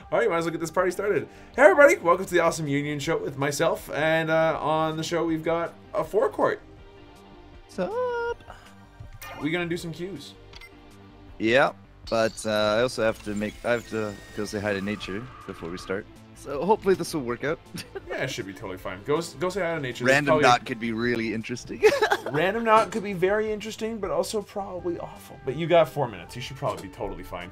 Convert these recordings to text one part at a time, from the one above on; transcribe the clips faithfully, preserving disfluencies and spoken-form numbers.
All right, might as well get this party started. Hey, everybody. Welcome to the Awesome Union Show with myself. And uh, on the show, we've got a forecourt. What's up? We're going to do some cues. Yeah, but uh, I also have to make, I have to go say hi to nature before we start. So hopefully this will work out. Yeah, it should be totally fine. Go, go say hi to nature. Random knot could be really interesting. Random knot could be very interesting, but also probably awful. But you got four minutes. You should probably be totally fine.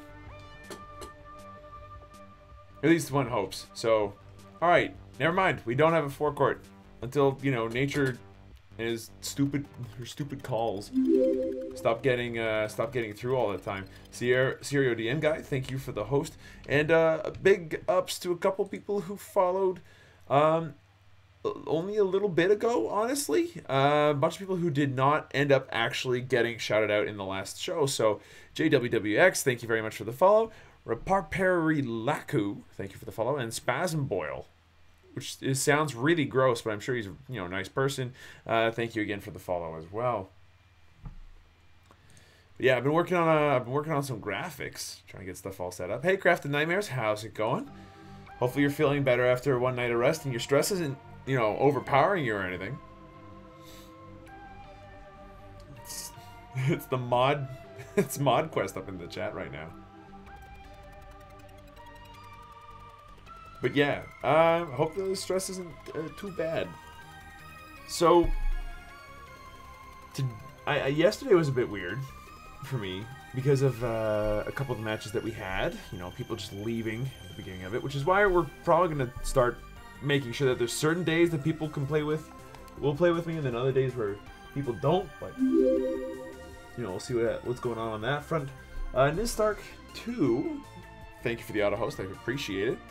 At least one hopes. So, all right. Never mind. We don't have a forecourt until, you know, nature and his stupid, her stupid calls stop getting, uh, stop getting through all the time. Sierra, Sierra D M guy, thank you for the host, and uh, big ups to a couple people who followed, um, only a little bit ago. Honestly, uh, a bunch of people who did not end up actually getting shouted out in the last show. So, J W W X, thank you very much for the follow. Raparperilaku, thank you for the follow, and Spasm Boil, which is, sounds really gross, but I'm sure he's a you know nice person. Uh, thank you again for the follow as well. But yeah, I've been working on a, I've been working on some graphics, trying to get stuff all set up. Hey, Crafted Nightmares, how's it going? Hopefully you're feeling better after one night of rest and your stress isn't you know overpowering you or anything. It's, it's the mod, it's Mod Quest up in the chat right now. But yeah, I uh, hope the stress isn't uh, too bad. So, to, I, I, yesterday was a bit weird for me because of uh, a couple of the matches that we had. You know, people just leaving at the beginning of it, which is why we're probably going to start making sure that there's certain days that people can play with, will play with me, and then other days where people don't. But, you know, we'll see what, what's going on on that front. Uh, Nistark two, thank you for the auto host. I appreciate it.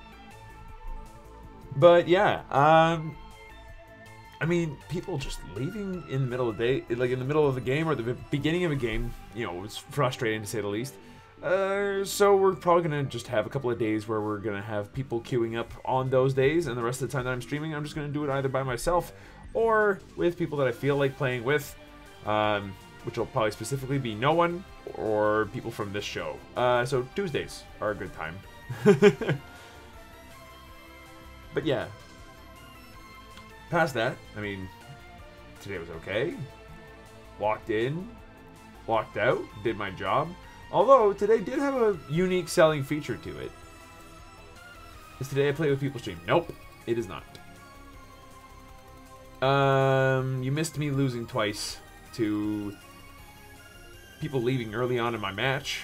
But yeah, um, I mean, people just leaving in the middle of the day, like in the middle of the game or the beginning of a game, you know, it's frustrating to say the least. Uh, so we're probably going to just have a couple of days where we're going to have people queuing up on those days, and the rest of the time that I'm streaming, I'm just going to do it either by myself or with people that I feel like playing with, um, which will probably specifically be no one or people from this show. Uh, so Tuesdays are a good time. But yeah, past that, I mean, today was okay. Walked in, walked out, did my job. Although, today did have a unique selling feature to it. Is today I play with people stream? Nope, it is not. Um, you missed me losing twice to people leaving early on in my match.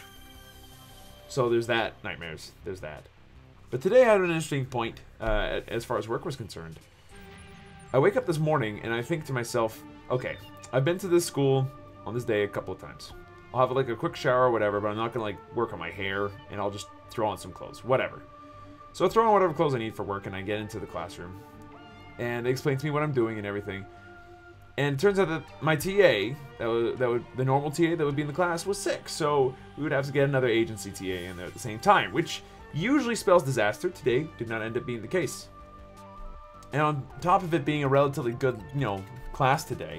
So there's that, Nightmares, there's that. But today I had an interesting point uh, as far as work was concerned. I wake up this morning and I think to myself, okay, I've been to this school on this day a couple of times. I'll have like a quick shower or whatever, but I'm not going to like work on my hair and I'll just throw on some clothes, whatever. So I throw on whatever clothes I need for work and I get into the classroom. And they explain to me what I'm doing and everything. And it turns out that my T A, that would, that would, the normal T A that would be in the class was sick. So we would have to get another agency T A in there at the same time, which usually spells disaster. Today did not end up being the case. And on top of it being a relatively good, you know, class today,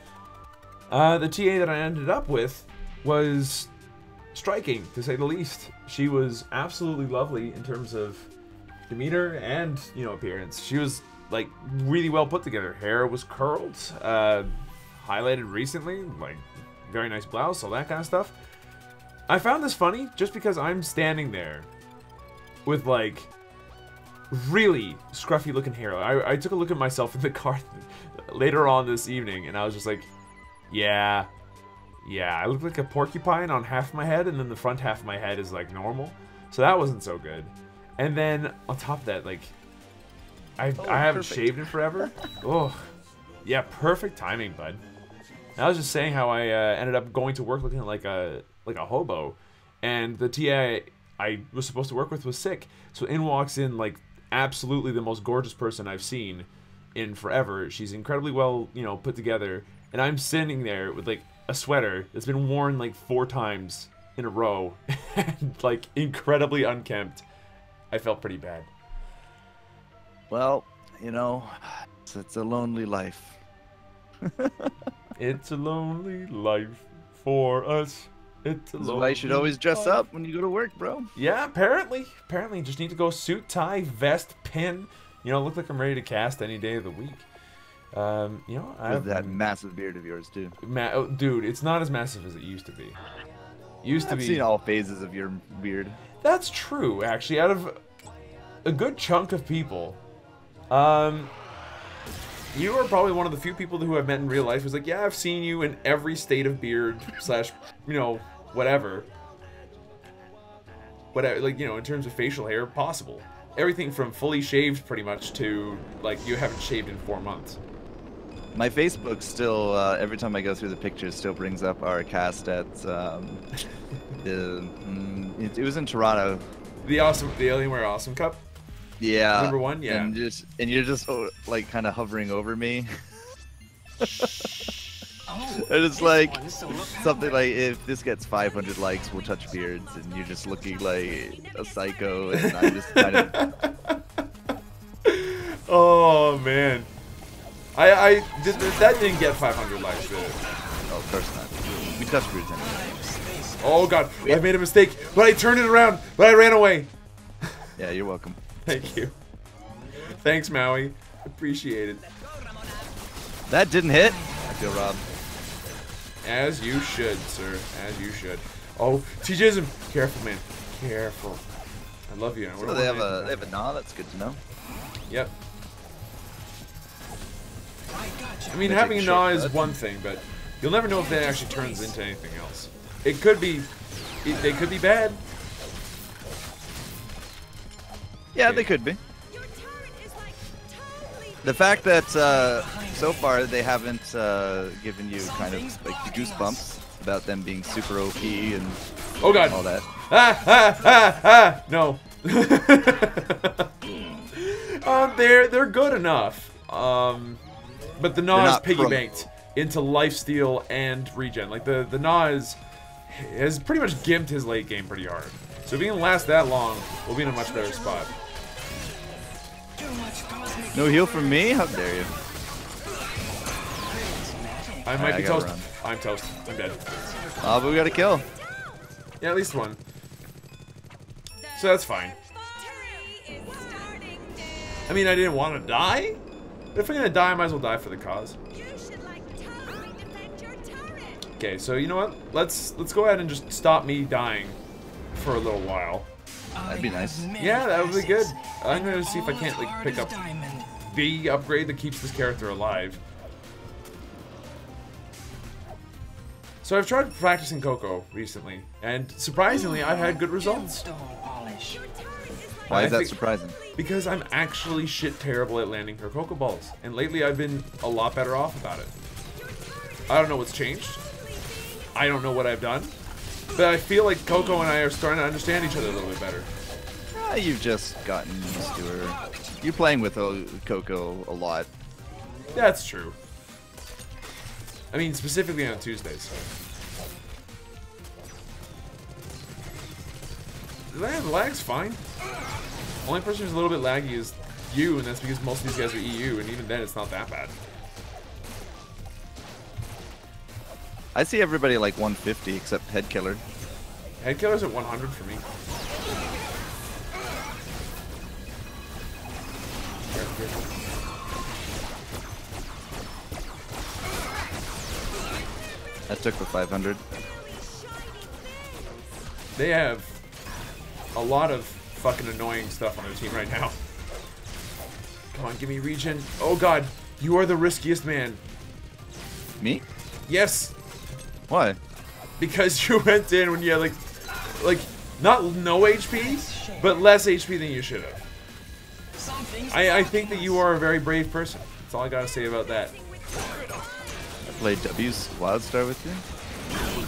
uh, the T A that I ended up with was striking, to say the least. She was absolutely lovely in terms of demeanor and, you know, appearance. She was, like, really well put together. Hair was curled, uh, highlighted recently, like, very nice blouse, all that kind of stuff. I found this funny just because I'm standing there with, like, really scruffy looking hair. I, I took a look at myself in the car later on this evening, and I was just like, yeah, yeah, I look like a porcupine on half my head, and then the front half of my head is, like, normal. So that wasn't so good. And then, on top of that, like, I, oh, I haven't perfect. shaved in forever. Oh, yeah, perfect timing, bud. And I was just saying how I uh, ended up going to work looking like a, like a hobo, and the T A I was supposed to work with was sick. So in walks in, like, absolutely the most gorgeous person I've seen in forever. She's incredibly well, you know, put together. And I'm sitting there with, like, a sweater that's been worn, like, four times in a row. And, like, incredibly unkempt. I felt pretty bad. Well, you know, it's, it's a lonely life. It's a lonely life for us. It's a This is why you should always dress up when you go to work, bro. Yeah, apparently. Apparently, just need to go suit, tie, vest, pin. You know, look like I'm ready to cast any day of the week. Um, you know, I With have that massive beard of yours, too. Ma oh, dude, it's not as massive as it used to be. Used to I've be. seen all phases of your beard. That's true, actually. Out of a good chunk of people, um, you are probably one of the few people who I've met in real life who's like, yeah, I've seen you in every state of beard slash, you know, whatever. Whatever, like, you know, in terms of facial hair, possible. Everything from fully shaved, pretty much, to, like, you haven't shaved in four months. My Facebook still, uh, every time I go through the pictures, still brings up our cast at, um, the, mm, it, it was in Toronto. The awesome, the Alienware Awesome Cup? Yeah. Number one? Yeah. And, just, and you're just, oh, like, kind of hovering over me. Oh, And it's like, so look how something like, if this gets five hundred likes, we'll touch beards, and you're just looking like a psycho, and I'm just kind of... Oh, man. I, I did, that didn't get five hundred likes, did it? Oh, of course not. We touch beards anyway. Oh, God. I made a mistake, but I turned it around, but I ran away. Yeah, you're welcome. Thank you. Thanks, Maui. Appreciate it. That didn't hit. I feel robbed. As you should, sir. As you should. Oh, T-Jism. Careful, man. Careful. I love you. So they have a they have a gnaw. That's good to know. Yep. I got you. I mean, Gonna having a take a gnaw is shortcut. one thing, but you'll never know if that actually turns into anything else. It could be... It, they could be bad. Yeah, Okay. they could be. The fact that uh, so far they haven't uh, given you kind of like the goosebumps about them being super O P and Oh, God. all that. Ah, ah, ah, ah. No. um, they're, they're good enough. Um, but the They're gnaw is not pro- piggybanked into lifesteal and regen. Like, the, the gnaw is, has pretty much gimped his late game pretty hard. So if he can last that long, we'll be in a much better spot. Too much cosmic No heal from me? How dare you? I might Alright, I be gotta toast. run. I'm toast. I'm dead. Oh, but we got a kill. Yeah, at least one. So that's fine. I mean, I didn't want to die. But if I'm gonna die, I might as well die for the cause. Okay, so you know what? Let's let's go ahead and just stop me dying for a little while. That'd be nice. Yeah, that would be good. I'm gonna see if I can't like pick up diamond. the upgrade that keeps this character alive. So I've tried practicing Coco recently, and surprisingly, I've had good results. Stone polish. Why I is that think- surprising? Because I'm actually shit terrible at landing her Coco Balls, and lately I've been a lot better off about it. I don't know what's changed. I don't know what I've done, but I feel like Coco and I are starting to understand each other a little bit better. Ah, you've just gotten used to her. You're playing with uh, Coco a lot. That's true. I mean, specifically on Tuesdays. The lag's fine. Only person who's a little bit laggy is you, and that's because most of these guys are E U, and even then it's not that bad. I see everybody like one fifty except Head Killer. Head killer's at one hundred for me. I took the five hundred. They have a lot of fucking annoying stuff on their team right now. Come on, give me regen. Oh god, you are the riskiest man. Me? Yes, Why? because you went in when you had like, like, not no H P, but less H P than you should have. Something's I, I think that you are a very brave person. That's all I gotta say about that. I played W's Wildstar with you.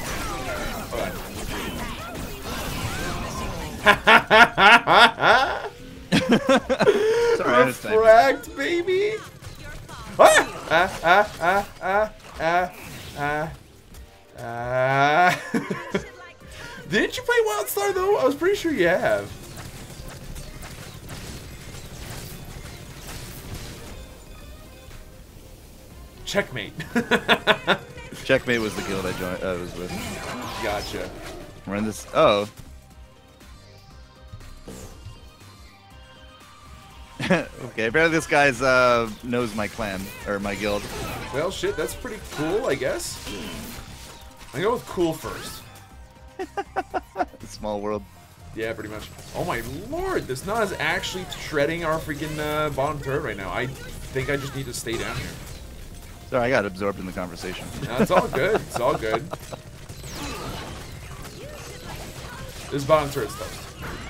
Sorry, I understand. Refract, baby! Ah! Ah, ah, ah, ah, ah, ah, ah. Didn't you play Wildstar, though? I was pretty sure you have. Checkmate. Checkmate was the guild I joined. I was with. Gotcha. We're in this. Oh. Okay, apparently this guy's uh knows my clan or my guild. Well, shit, that's pretty cool, I guess. I go with cool first. Small world. Yeah, pretty much. Oh my lord, this Nut is actually shredding our freaking uh, bottom turret right now. I think I just need to stay down here. Sorry, I got absorbed in the conversation. No, it's all good. It's all good. This bottom turret's toast.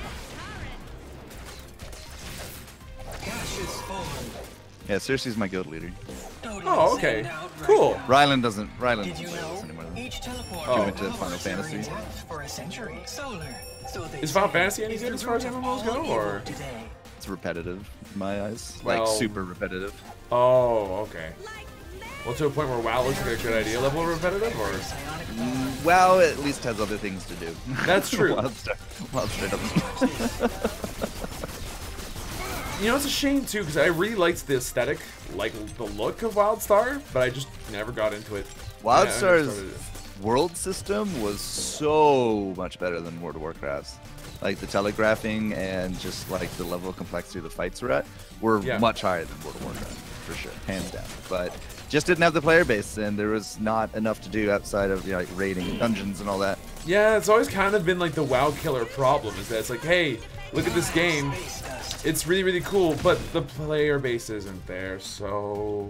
Gaseous form. Yeah, Cersei's my guild leader. Totally Oh, okay. zoned out right Cool. now. Ryland doesn't. Ryland Did doesn't you play know this anymore. each teleport Oh. She went to Final Fantasy. for a century. Solar. So they Is Final say, Fantasy any is good the as far as root of M M Os go, all evil or? today. It's repetitive in my eyes. Like Well- super repetitive. Oh, okay. Well, to a point where WoW looks like a good idea level of repetitive, or? Psionic Mm, WoW at least has other things to do. That's true. Wildstar, Wildstar doesn't. You know, it's a shame too, because I really liked the aesthetic, like the look of WildStar, but I just never got into it. Yeah, I never Wildstar's started it. world system was so much better than World of Warcraft's. Like the telegraphing and just like the level of complexity the fights were at were Yeah. much higher than World of Warcraft, for sure, hands down. But just didn't have the player base, and there was not enough to do outside of you know, like raiding dungeons and all that. Yeah, it's always kind of been like the WoW killer problem, is that it's like, hey, look at this game. space dust. It's really, really cool, but the player base isn't there, so...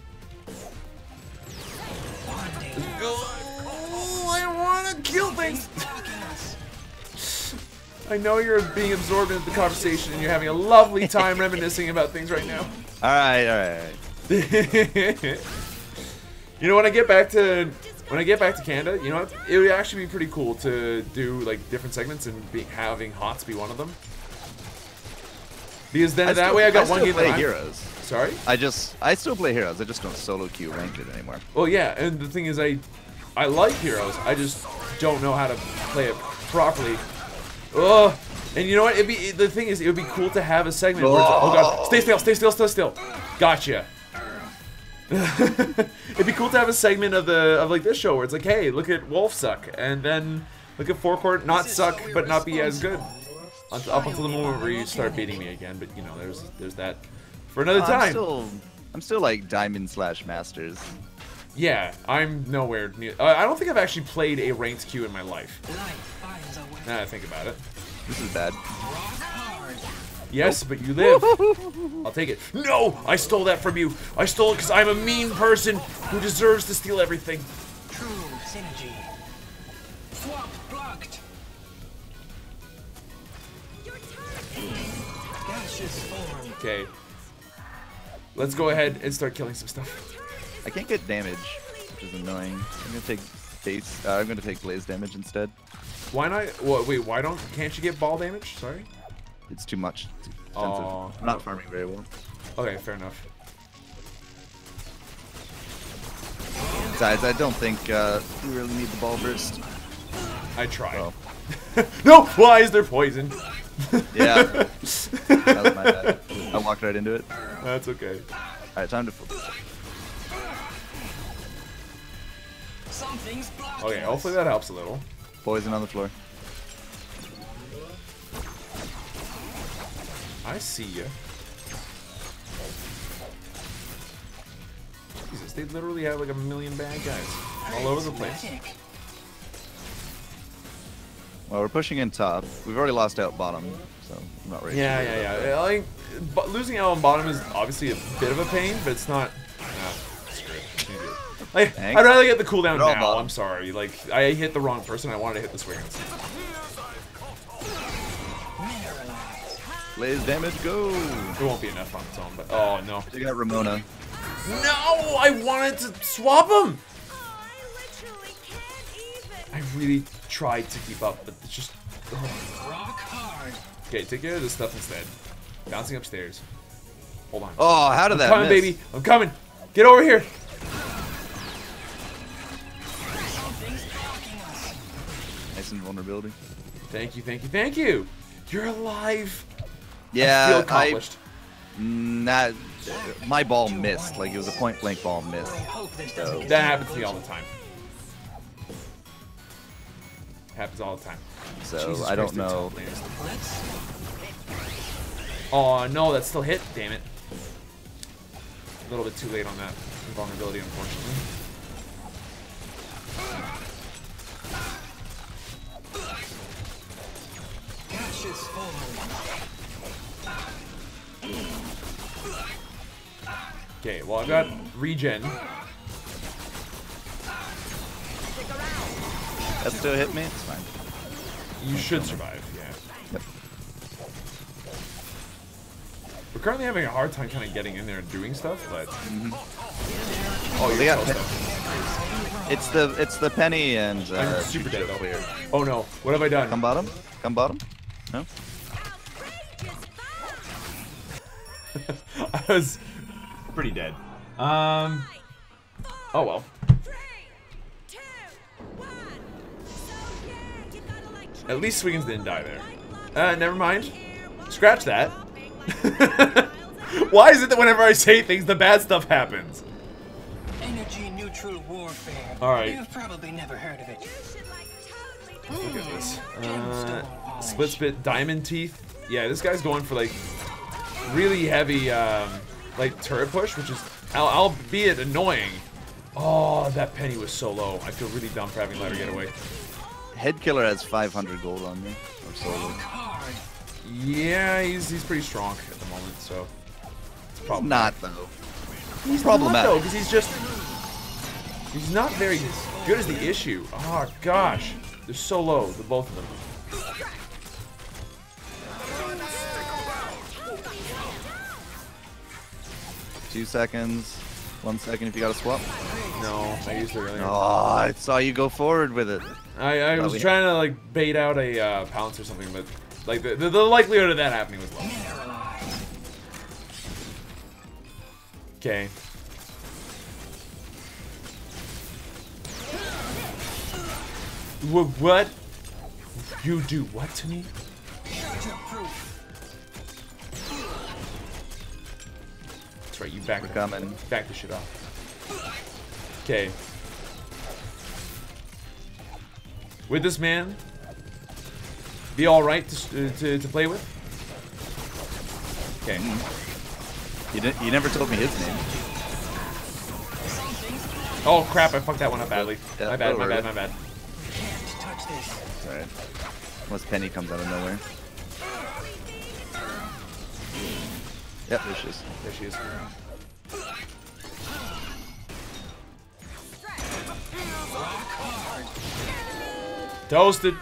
One day, Oh, I want to kill things! blocking us. I know you're being absorbed into the conversation and you're having a lovely time reminiscing about things right now. All right, all right. All right. You know, when I get back to when I get back to Canada, you know what? It would actually be pretty cool to do like different segments and be having Hots be one of them. Because then I that still- way I got I one still game play that I'm- heroes. Sorry? I just I still play heroes. I just don't solo queue ranked it anymore. Well, yeah, and the thing is, I I like Heroes. I just don't know how to play it properly. Ugh. And you know what? It'd be the thing is, it would be cool to have a segment where it's, oh god, stay still, stay still, stay still. Gotcha. It'd be cool to have a segment of the of like this show where it's like, hey, look at Wolf suck, and then look at Forecourt not suck but not be as good, Unt- up until the moment where you start beating me again. But you know, there's there's that for another I'm time. still I'm still like diamond slash masters. Yeah, I'm nowhere near. Uh, I don't think I've actually played a ranked queue in my life. Life finds a way. Now that I think about it. This is bad. Rock hard. Yes, but you live. I'll take it. No, I stole that from you. I stole it because I'm a mean person who deserves to steal everything. True synergy. Swap blocked. Gaseous form. Okay. Let's go ahead and start killing some stuff. I can't get damage, which is annoying. I'm gonna take base. Uh, I'm gonna take blaze damage instead. Why not? What, wait, why don't? Can't you get ball damage? Sorry. It's too much. It's expensive. Aw. I'm not farming very well. Okay, fair enough. Besides, I don't think uh, we really need the ball burst. I tried. Oh. No, why is there poison? Yeah. That was my bad. I walked right into it. That's okay. Alright, time to focus. Something's blocking Okay, us. hopefully that helps a little. Poison on the floor. I see ya. Jesus, they literally have like a million bad guys all over the place. Magic. Well, we're pushing in top. We've already lost out bottom, so I'm not ready. Yeah, yeah, yeah. Yeah, Like, but losing out on bottom is obviously a bit of a pain, but it's not. No, screw it. Can't do it. Like, Thanks. I'd rather get the cooldown They're all now. bottom. I'm sorry. Like, I hit the wrong person. I wanted to hit the Swiggins. Mineralized. Blaze damage, go! It won't be enough on its own, but oh no. They got Ramona. No, I wanted to swap him. I really tried to keep up, but it's just. Oh. Rock hard. Okay, take care of this stuff instead. Bouncing upstairs. Hold on. Oh, how did I'm that coming, miss? baby. I'm coming. Get over here. Something's blocking us. Nice invulnerability. Thank you, thank you, thank you. You're alive. Yeah, I feel I, accomplished. mm, that my ball missed. Like it was a point blank ball missed. I hope this doesn't get That too happens to me all close. the time. Happens all the time. So Jesus I don't Christ, they're know. tough, man. Blitz. Oh no, that still hit. Damn it. A little bit too late on that vulnerability, unfortunately. Cassius forward. Okay, well I've got regen. That still hit me. It's fine. You should survive, yeah. Yep. We're currently having a hard time kind of getting in there and doing stuff, but oh, They you're got close pe- though. It's the it's the penny and uh, I'm super dead Chucho though. clear. Oh no, what have I done? Come bottom. Come bottom. No. I was pretty dead. Um. Oh well. At least Swiggins didn't die there. Uh, never mind. Scratch that. Why is it that whenever I say things, the bad stuff happens? Energy neutral warfare. All right. You've probably never heard of it. Look at this. Gemstone Uh, polish. split spit diamond teeth. Yeah, this guy's going for like really heavy, um, like turret push, which is, al- albeit annoying. Oh, that penny was so low. I feel really dumb for having let her get away. Head killer has five hundred gold on me. Or so. Hard. Yeah, he's he's pretty strong at the moment, so it's He's probably not though. he's problematic. though, because he's just he's not very good as the issue. Oh gosh, they're so low, the both of them. Two seconds. One second if you got to swap. No, I used it earlier. Oh, I saw you go forward with it. I, I was we- trying to like bait out a uh, pounce or something, but like the, the the likelihood of that happening was low. Mineralized. Okay. Wh- What? You do what to me? Charger proof. That's right, you back We're the, coming. back the shit off. Okay. Would this man be all right to, s- uh, to to play with? Okay. You didn't. You never told me his name. Oh crap! I fucked that one up badly. Yeah, My bad. My don't bad. worry. My bad. Can't touch this. Alright. Unless Penny comes out of nowhere. Yep, there she is. There she is. Toasted.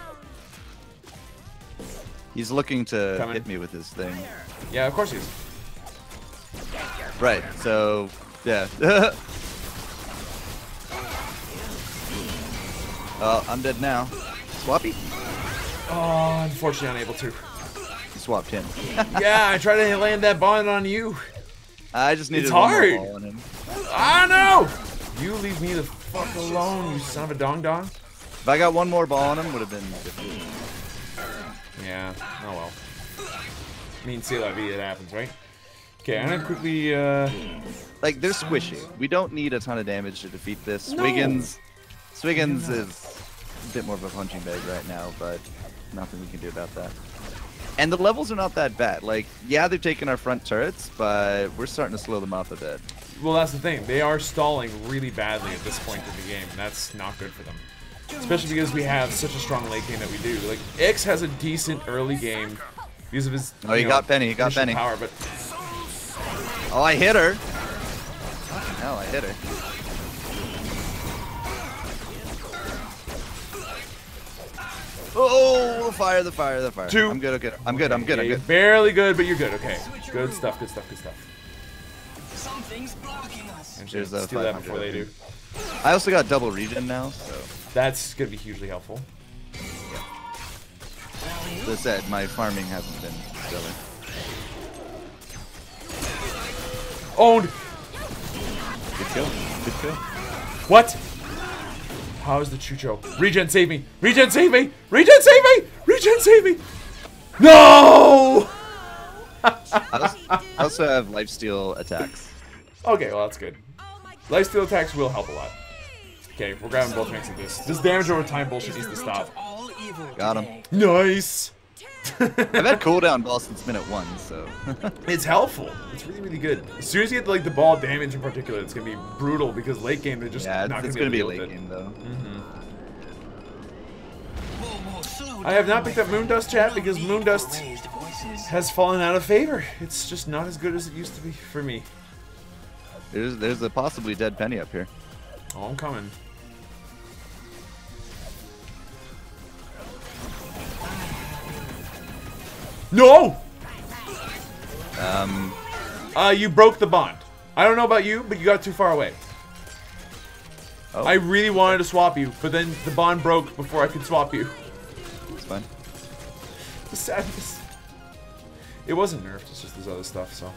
He's looking to Coming. hit me with his thing. Yeah, of course he is. Right. So, yeah. Oh, I'm dead now. Swappy? Oh, unfortunately unable to. You swapped him. Yeah, I tried to land that bond on you. I just needed It's one more hard. ball on him. I know. You leave me the fuck alone, you son of a dong dong. If I got one more ball on him, would have been different. Yeah. Oh well. I mean, c'est la vie, it happens, right? Okay, I'm gonna quickly. uh... Like, they're squishy. We don't need a ton of damage to defeat this. No. Swiggins, Swiggins is a bit more of a punching bag right now, but nothing we can do about that. And the levels are not that bad. Like, yeah, they're taking our front turrets, but we're starting to slow them off a bit. Well, that's the thing. They are stalling really badly at this point in the game, and that's not good for them. Especially because we have such a strong late game that we do. Like, X has a decent early game because of his. Oh, he you got know, Penny, he got initial Penny. Power, but Oh, I hit her. Hell, I hit her. Oh, the fire, the fire, the fire. Two. I'm good, okay. I'm good, I'm good, yeah, I'm you're good. barely good, but you're good. Okay, good stuff. Good stuff. Good stuff. Something's blocking us. And There's should a steal that five before they do. hundred. I also got double regen now, so. That's gonna be hugely helpful. As I said, my farming hasn't been stellar. Owned. Good kill. Good kill. What? How is the Chucho? Regen, save me! Regen, save me! Regen, save me! Regen, save me! No! I was, I also have lifesteal attacks. Okay, well that's good. Lifesteal attacks will help a lot. Okay, we're grabbing both ranks of this. This damage over time bullshit needs to stop. Got him. Nice! I've had cooldown ball since minute one, so. It's helpful. It's really, really good. As soon as you get like the ball damage in particular, it's gonna be brutal because late game they're just Yeah, not it's gonna gonna be a able to late deal game though. with it. Mm-hmm. I have not picked up Moondust chat because Moondust has fallen out of favor. It's just not as good as it used to be for me. There's there's a possibly dead Penny up here. Oh, I'm coming. No! Um, Uh, you broke the bond. I don't know about you, but you got too far away. oh, I really wanted to swap you, but then the bond broke before I could swap you. it's fine. The sadness. It wasn't nerfed, it's just this other stuff, so.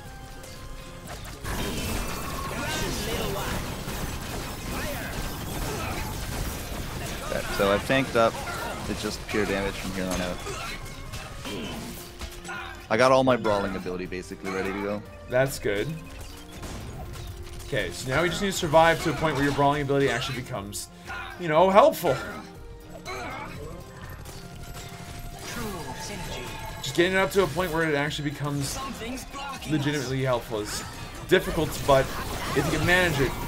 Okay, so I've tanked up. It's just pure damage from here on out. I got all my brawling ability basically ready to go. That's good. Okay, so now we just need to survive to a point where your brawling ability actually becomes, you know, helpful. Just getting it up to a point where it actually becomes legitimately helpful is difficult, but if you can manage it.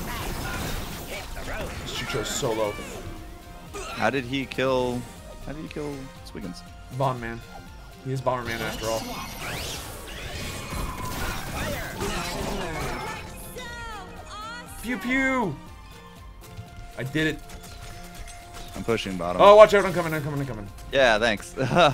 Chucho solo. How did he kill? How did he kill Swiggins? Bomb man. He is Bomberman after all. Pew pew! I did it. I'm pushing bottom. Oh, watch out! I'm coming! I'm coming! I'm coming! Yeah, thanks.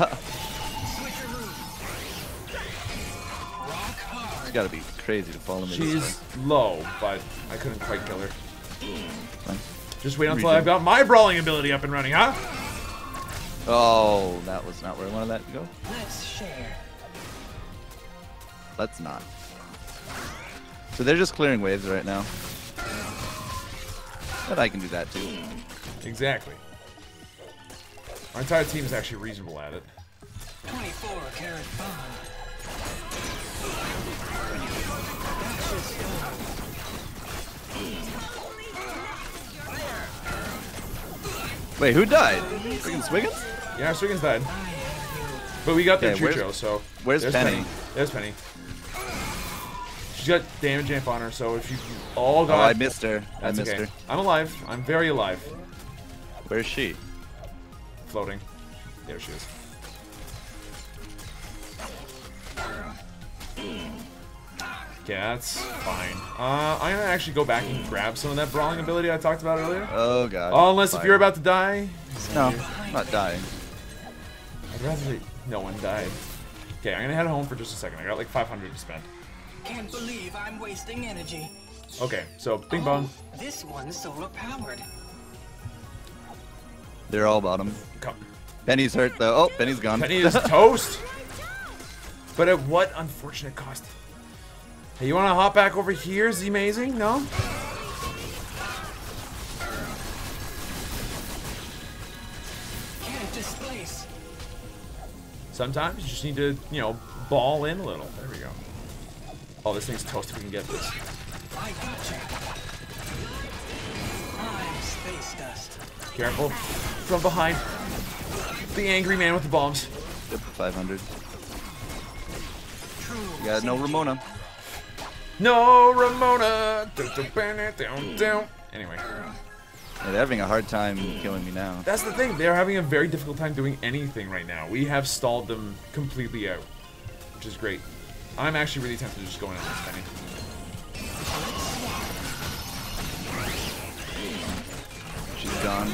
It's gotta be crazy to follow me. She's This way. low, but I couldn't quite kill her. Fine. Just wait until Reason. I've got my brawling ability up and running, huh? Oh, that was not where I wanted that to go. Let's share. Let's not. So they're just clearing waves right now. But I can do that too. Exactly. Our entire team is actually reasonable at it. twenty-four carat bond. Wait, who died? Freaking Swiggins? Yeah, Swiggins died. But we got their Okay, where's- Chucho, so. where's there's Penny? There's Penny. She's got damage amp on her, so if you all Oh, got. I missed her. I That's missed okay. her. I'm alive. I'm very alive. Where's she? Floating. There she is. Okay, that's fine. Uh, I'm gonna actually go back and grab some of that brawling ability I talked about earlier. Oh god. Oh, unless if Fire. you're about to die. No, I'm not dying. I'd rather that no one died. Okay, I'm gonna head home for just a second. I got like five hundred to spend. Can't believe I'm wasting energy. Okay, so bing bong. Oh, this one's solar powered. They're all bottom. Come. Penny's hurt though. Oh, Penny's gone. Penny is toast. But at what unfortunate cost? Hey, you wanna hop back over here? Is he amazing? No? Can't displace. Sometimes you just need to, you know, ball in a little. There we go. Oh, this thing's toast if we can get this. I gotcha. I'm space dust. Careful. From behind. The angry man with the bombs. Good for five hundred. True. You got no Ramona. No, Ramona. Dun, dun, dun, dun, dun. Anyway, Yeah, they're having a hard time killing me now. that's the thing. They're having a very difficult time doing anything right now. We have stalled them completely out, which is great. I'm actually really tempted to just go in on this Penny. She's gone.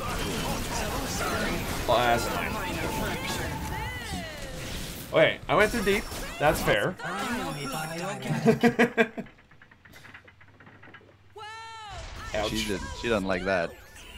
Oh, that's fine. Okay, I went through deep. That's fair. Ouch. She did. She doesn't like that.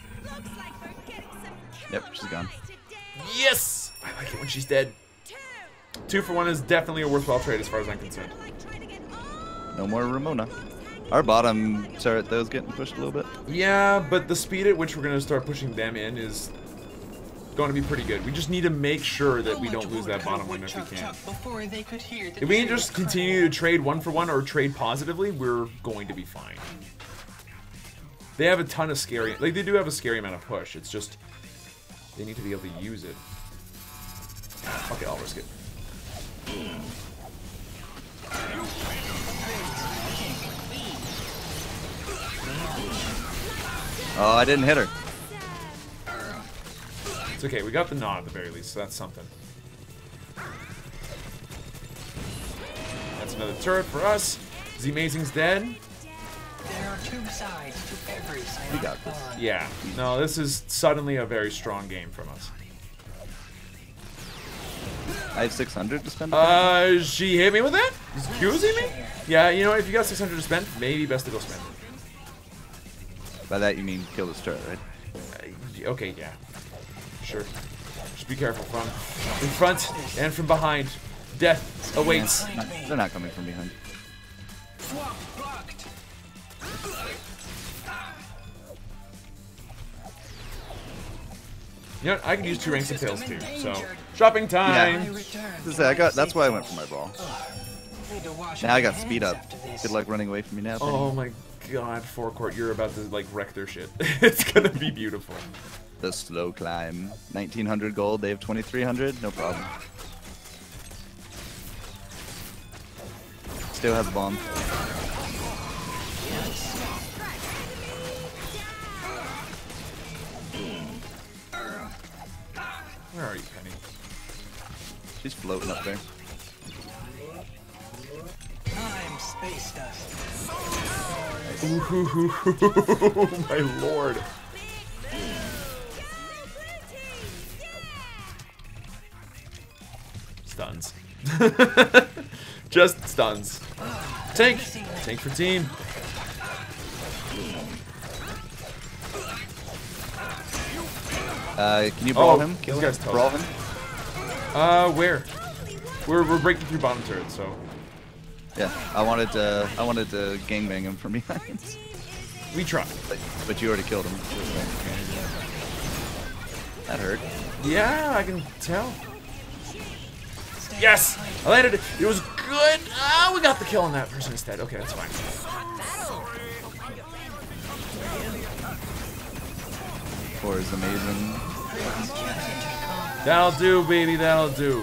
Yep, she's gone. Yes! I like it when she's dead. Two for one is definitely a worthwhile trade as far as I'm concerned. No more Ramona. Our bottom turret though is getting pushed a little bit. Yeah, but the speed at which we're gonna start pushing them in is going to be pretty good. We just need to make sure that we don't lose that bottom lane if we can. If we can just continue to trade one for one or trade positively, we're going to be fine. They have a ton of scary, like they do have a scary amount of push. It's just they need to be able to use it. Okay, I'll risk it. Oh, I didn't hit her. It's okay, we got the nod at the very least, so that's something. That's another turret for us. Z-Amazing's dead. There are two sides to every side. We got this. Yeah, no, this is suddenly a very strong game from us. I have six hundred to spend. Uh, she hit me with that? Is accusing me? Yeah, you know, if you got six hundred to spend, maybe best to go spend it. By that you mean kill this turret, right? Uh, okay, yeah. Sure. Just be careful from in front and from behind. Death awaits. Yeah, not, they're not coming from behind. You know, I can use two ranks of pills too. So, shopping time. Yeah. I got. That's why I went for my ball. Now I got speed up. Good luck running away from me now. Oh my god, forecourt, you're about to like wreck their shit. It's gonna be beautiful. The slow climb. nineteen hundred gold. They have twenty-three hundred. No problem. Still has a bomb. Where are you, Penny? She's floating up there. I'm space dust. Ooh, my lord. Stuns. Just stuns. Tank! Tank for team. Uh, can you brawl Oh, him? Kill this him? guy's Brawl toast. him? Uh, where? We're, we're breaking through bottom turret, so. Yeah, I wanted to. I wanted to gangbang him from behind. We try. But, but you already killed him. That hurt. Yeah, I can tell. Yes! I landed it. It was good. Ah, we got the kill on that person instead. Okay, that's fine. Four is amazing. That'll do, baby. That'll do.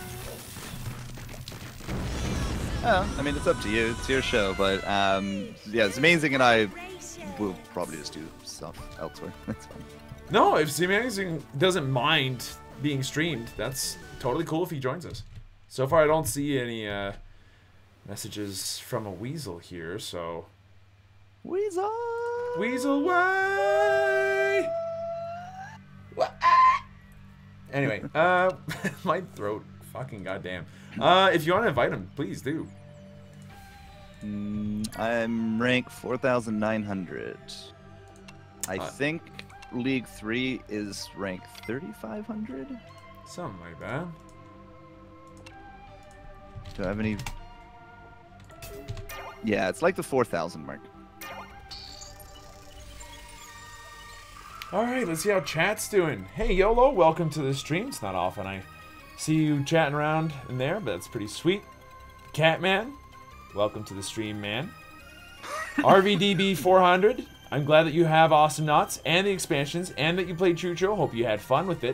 Oh, I mean, it's up to you. It's your show, but um, yeah, it's amazing, and I will probably just do stuff elsewhere. That's fine. No, if Z-Amazing doesn't mind being streamed, that's totally cool if he joins us. So far, I don't see any uh, messages from a weasel here, so... Weasel! Weasel way! What? Anyway, uh, my throat, fucking goddamn. Uh, if you want to invite him, please do. Mm, I'm rank four thousand nine hundred. I Uh, think League three is rank thirty-five hundred? Something like that. Do I have any... Yeah, it's like the four thousand mark. Alright, let's see how chat's doing. Hey, YOLO, welcome to the stream. It's not often I see you chatting around in there, but that's pretty sweet. Catman, welcome to the stream, man. R V D B four hundred, I'm glad that you have Awesome Knots and the expansions and that you played Chucho. Hope you had fun with it.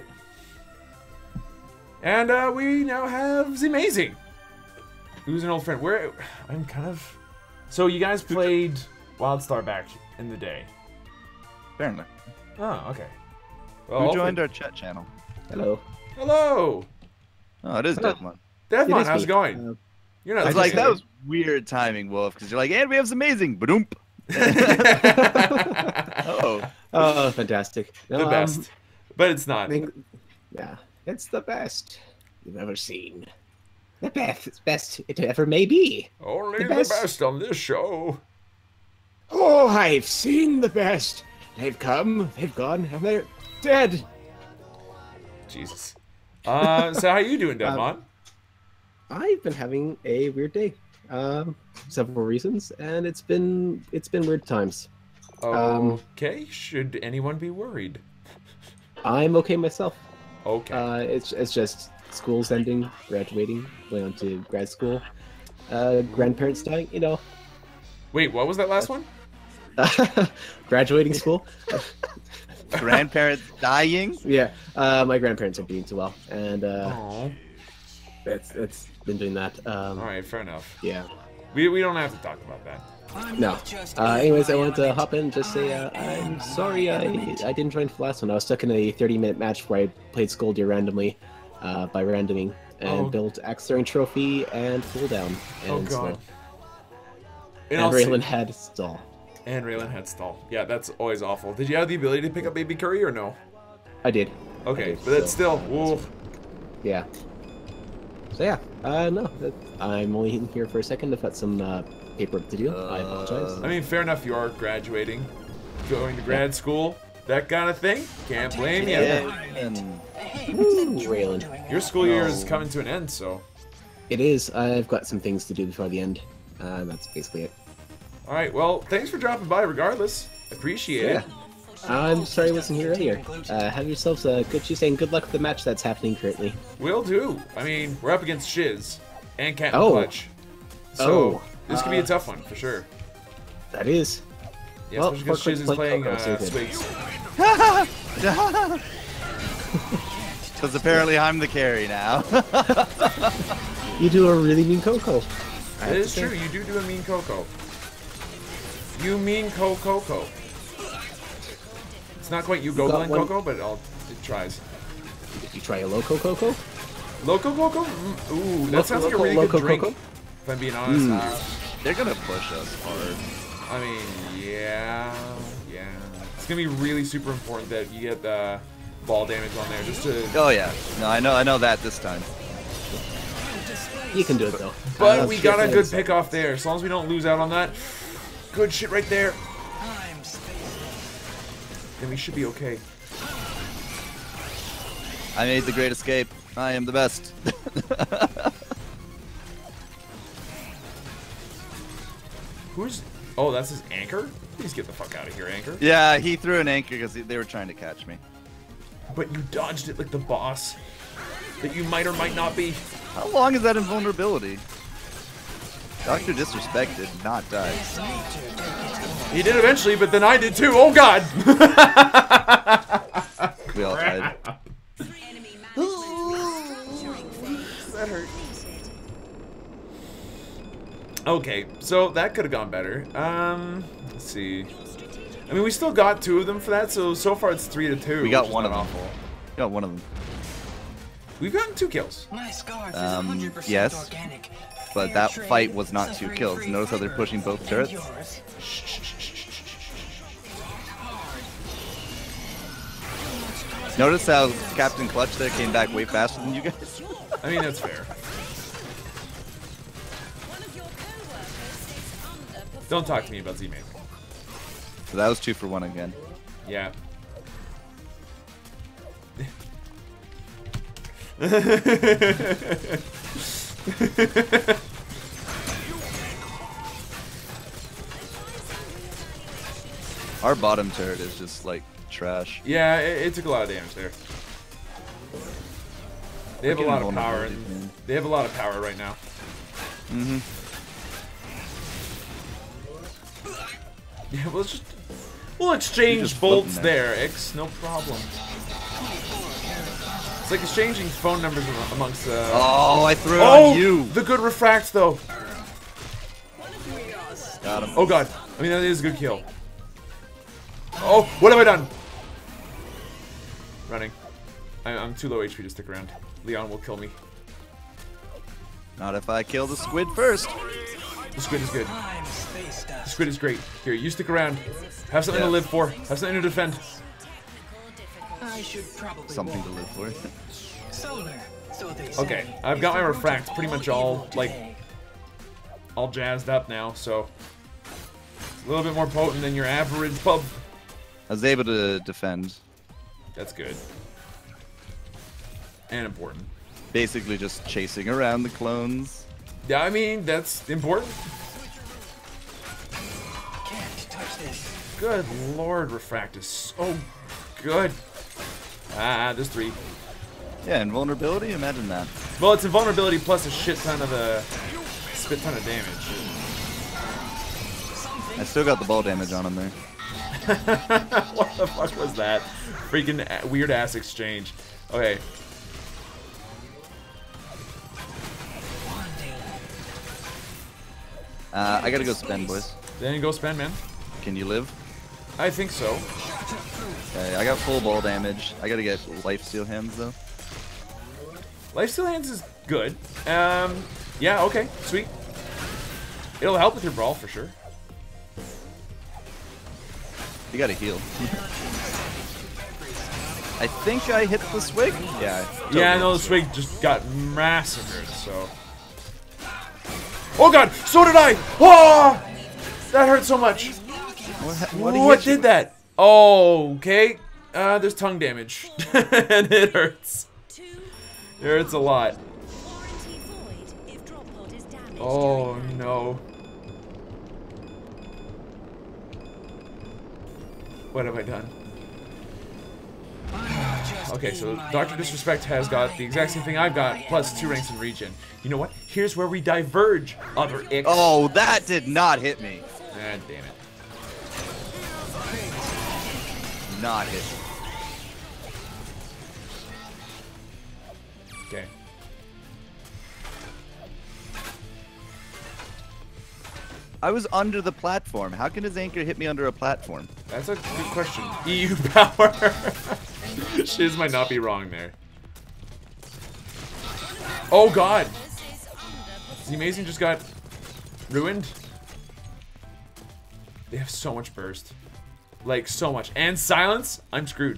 And uh, we now have Z-Amazing, who's an old friend. Where I'm kind of... So you guys played WildStar back in the day. Apparently. Oh, okay. Well, Who hopefully- joined our chat channel? Hello. Hello! Oh, it is Hello. Deathmon. Deathmon, is how's me. it going? Uh, You're not I was like, that listening. was weird timing, Wolf, because you're like, and we have amazing. Badoomp. Oh. Oh, fantastic. No, the um, best. But it's I not. think, yeah, it's the best you've ever seen. The best, best it ever may be. Only the the best. best on this show. Oh, I've seen the best. They've come, they've gone, and they're dead. Jesus. Uh, so how you doing, Deathmon? I've been having a weird day. Um, several reasons, and it's been it's been weird times. um, okay, should anyone be worried? I'm okay myself. Okay. Uh, it's it's just school's ending, graduating, going on to grad school, uh, grandparents dying. You know, Wait, what was that last one? graduating school. Grandparents dying. Yeah, uh, my grandparents aren't doing too well, and uh, Oh. it's it's been doing that. Um, All right, fair enough. Yeah. We we don't have to talk about that. I'm No. not just Uh, anyways, I wanted to hop in and just say uh, I'm sorry I I didn't join for the last one. I was stuck in a thirty minute match where I played Skoldir randomly, uh, by randoming, and Oh. built Axe Throwing Trophy and cooldown. And Oh god. Snow. In And all Raylan se- had stall. and Raylan had stall. Yeah, that's always awful. Did you have the ability to pick up Baby Curry or no? I did. Okay, I did, but that's so- still. Ooh. Yeah. So yeah, uh, no, that, I'm only in here for a second. I've got some uh, paperwork to do. I apologize. I mean, fair enough. You are graduating, going to grad school, that kind of thing. Can't blame you. Yeah. And Hey, Woo, what's that droid Raylan. doing Your now? school year is No. coming to an end, so. It is. I've got some things to do before the end. Uh, that's basically it. All right. Well, thanks for dropping by. Regardless, appreciate Yeah. it. I'm sorry I wasn't here earlier. Uh, have yourselves a good Tuesday and good luck with the match that's happening currently. Will do. I mean, we're up against Shiz and Cat Oh. Clutch, so Oh. this could be a Uh, tough one for sure. That is. Yeah, well, especially because Pork Shiz is Plate playing Coco, so uh, good. Swigs. because apparently I'm the carry now. You do a really mean Coco. I It have is to say. true. You do do a mean Coco. You mean Co Coco. It's not quite you got Goblin one- Coco, but I'll, it tries. Did you try a Loco Coco? Loco Coco? Mm, ooh, that Loco- sounds like a Loco- really Loco good drink. Coco? If I'm being honest. Mm. Uh, They're gonna push us hard. I mean, yeah, yeah. It's gonna be really super important that you get the ball damage on there, just to. Oh yeah. No, I know. I know that this time. You can do it though. But Uh, we shit, got a man, good so- pick off there. As long as we don't lose out on that, good shit right there. I'm space. Then we should be okay. I made the great escape. I am the best. Who's? Oh, that's his anchor. Please get the fuck out of here, anchor. Yeah, he threw an anchor because they were trying to catch me. But you dodged it like the boss that you might or might not be. How long is that invulnerability? Doctor Disrespect did not die. He did eventually, but then I did too. Oh god. We all died. That hurt. Okay, so that could have gone better. Um, let's see. I mean, we still got two of them for that, so so far it's three to two. We got which is one not of them. awful. We got one of them. We've gotten two kills. My scarf is Um, one hundred percent yes, organic. but Fair that trade, fight was not two suffering kills. free Notice how they're forever. pushing both And turrets? yours. Notice how Captain Clutch there came back way faster than you guys. I mean, that's fair. Don't talk to me about Z-Main. So that was two for one again. Yeah. Our bottom turret is just like trash. Yeah, it, it took a lot of damage there. They have a Freaking lot of power, vulnerability, and man. they have a lot of power right now. Mm-hmm. Yeah, we'll just we'll exchange just bolts floating there. there, X. No problem. It's like exchanging phone numbers am- amongst. Uh... Oh, I threw it Oh, on you. the good refract though. Got him. Oh god, I mean that is a good kill. Oh, what have I done? Running. I, I'm too low H P to stick around. Leon will kill me. Not if I kill the squid first. The squid is good. I'm space The dust. squid is great. Here, you stick around. Have something Yeah. to live for. Have something to defend. I should probably Something to walk. live for. Solar, so they say. Okay, I've got my refract pretty much all, like, all jazzed up now, so it's a little bit more potent than your average pub. I was able to defend. That's good. And important. Basically just chasing around the clones. Yeah, I mean, that's important. Can't touch this. Good lord, refract is so good. Ah, there's three. Yeah, invulnerability. Imagine that. Well, it's invulnerability plus a shit ton of the spit ton of damage. I still got the ball damage on him there. What the fuck was that? Freaking weird ass exchange. Okay. Uh, I gotta go spend, boys. Then you go spend, man. Can you live? I think so. Okay, I got full ball damage. I gotta get life steal hands though. Lifesteal Hands is good. Um, yeah, okay, sweet. It'll help with your brawl for sure. You gotta heal. I think I hit the swig. Yeah. Totally Yeah, no, the swig just got massacred. So. Oh god, so did I. Oh, that hurt so much. What, What, what did that? Oh, okay. Uh, there's tongue damage, and it hurts. It hurts a lot. Oh no. What have I done? Okay, so Doctor Disrespect has got the exact same thing I've got, plus two ranks in region. You know what? Here's where we diverge, other ick. Oh, that did not hit me. Ah, damn it. Not hit me. Okay. I was under the platform. How can his anchor hit me under a platform? That's a good question. E U power. Shiz might not be wrong there. Oh god. The Amazing just got ruined. They have so much burst. Like, so much. And silence? I'm screwed.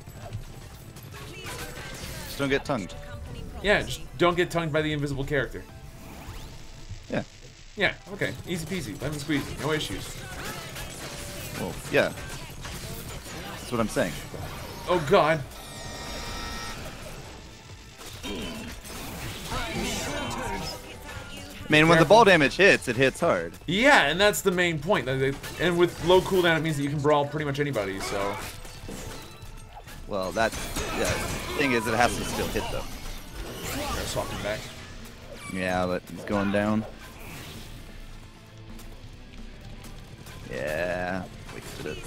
Just don't get tongued. Yeah, just don't get tongued by the invisible character. Yeah. Yeah, okay. Easy peasy. Lemon squeezy. No issues. Well, yeah. That's what I'm saying. Oh god. I mean, when the ball damage hits, it hits hard. Yeah, and that's the main point. And with low cooldown, it means that you can brawl pretty much anybody, so... Well, that's... Yeah, the thing is, it has to still hit, though. Gotta swap him back. Yeah, but it's going down. Yeah, wasted it.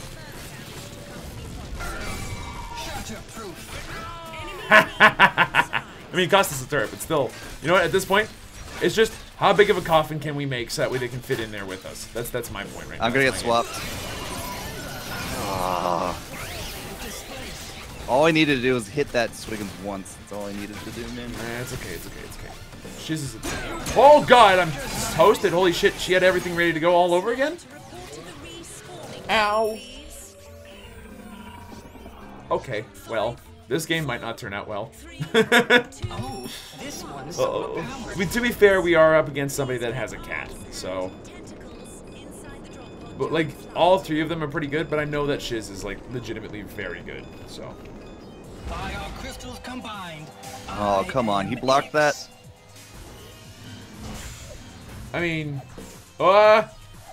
I mean, it cost us a turret, but still, you know what? At this point, it's just how big of a coffin can we make so that way they can fit in there with us. That's that's my point right now. I'm gonna get That's my swapped. Ah. All I needed to do was hit that Swiggins once. That's all I needed to do, man. game. Eh, it's okay, it's okay, it's okay. Shiz is a... Oh god, I'm toasted. Holy shit, she had everything ready to go all over again? Ow. Okay, well, this game might not turn out well. Oh, this one's Uh oh. I mean, to be fair, we are up against somebody that has a cat, so... But, like, all three of them are pretty good, but I know that Shiz is, like, legitimately very good, so... by our crystals combined. Oh, come on. He blocked that? I mean... Uh...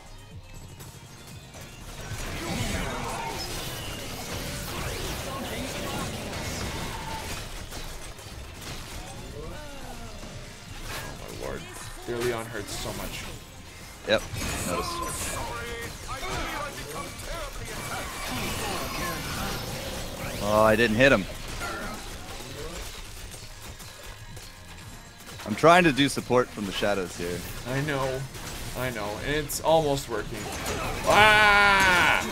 Oh my lord. Their Leon hurts so much. Yep, noticed. Oh, I didn't hit him. I'm trying to do support from the shadows here. I know. I know. And it's almost working. Ah!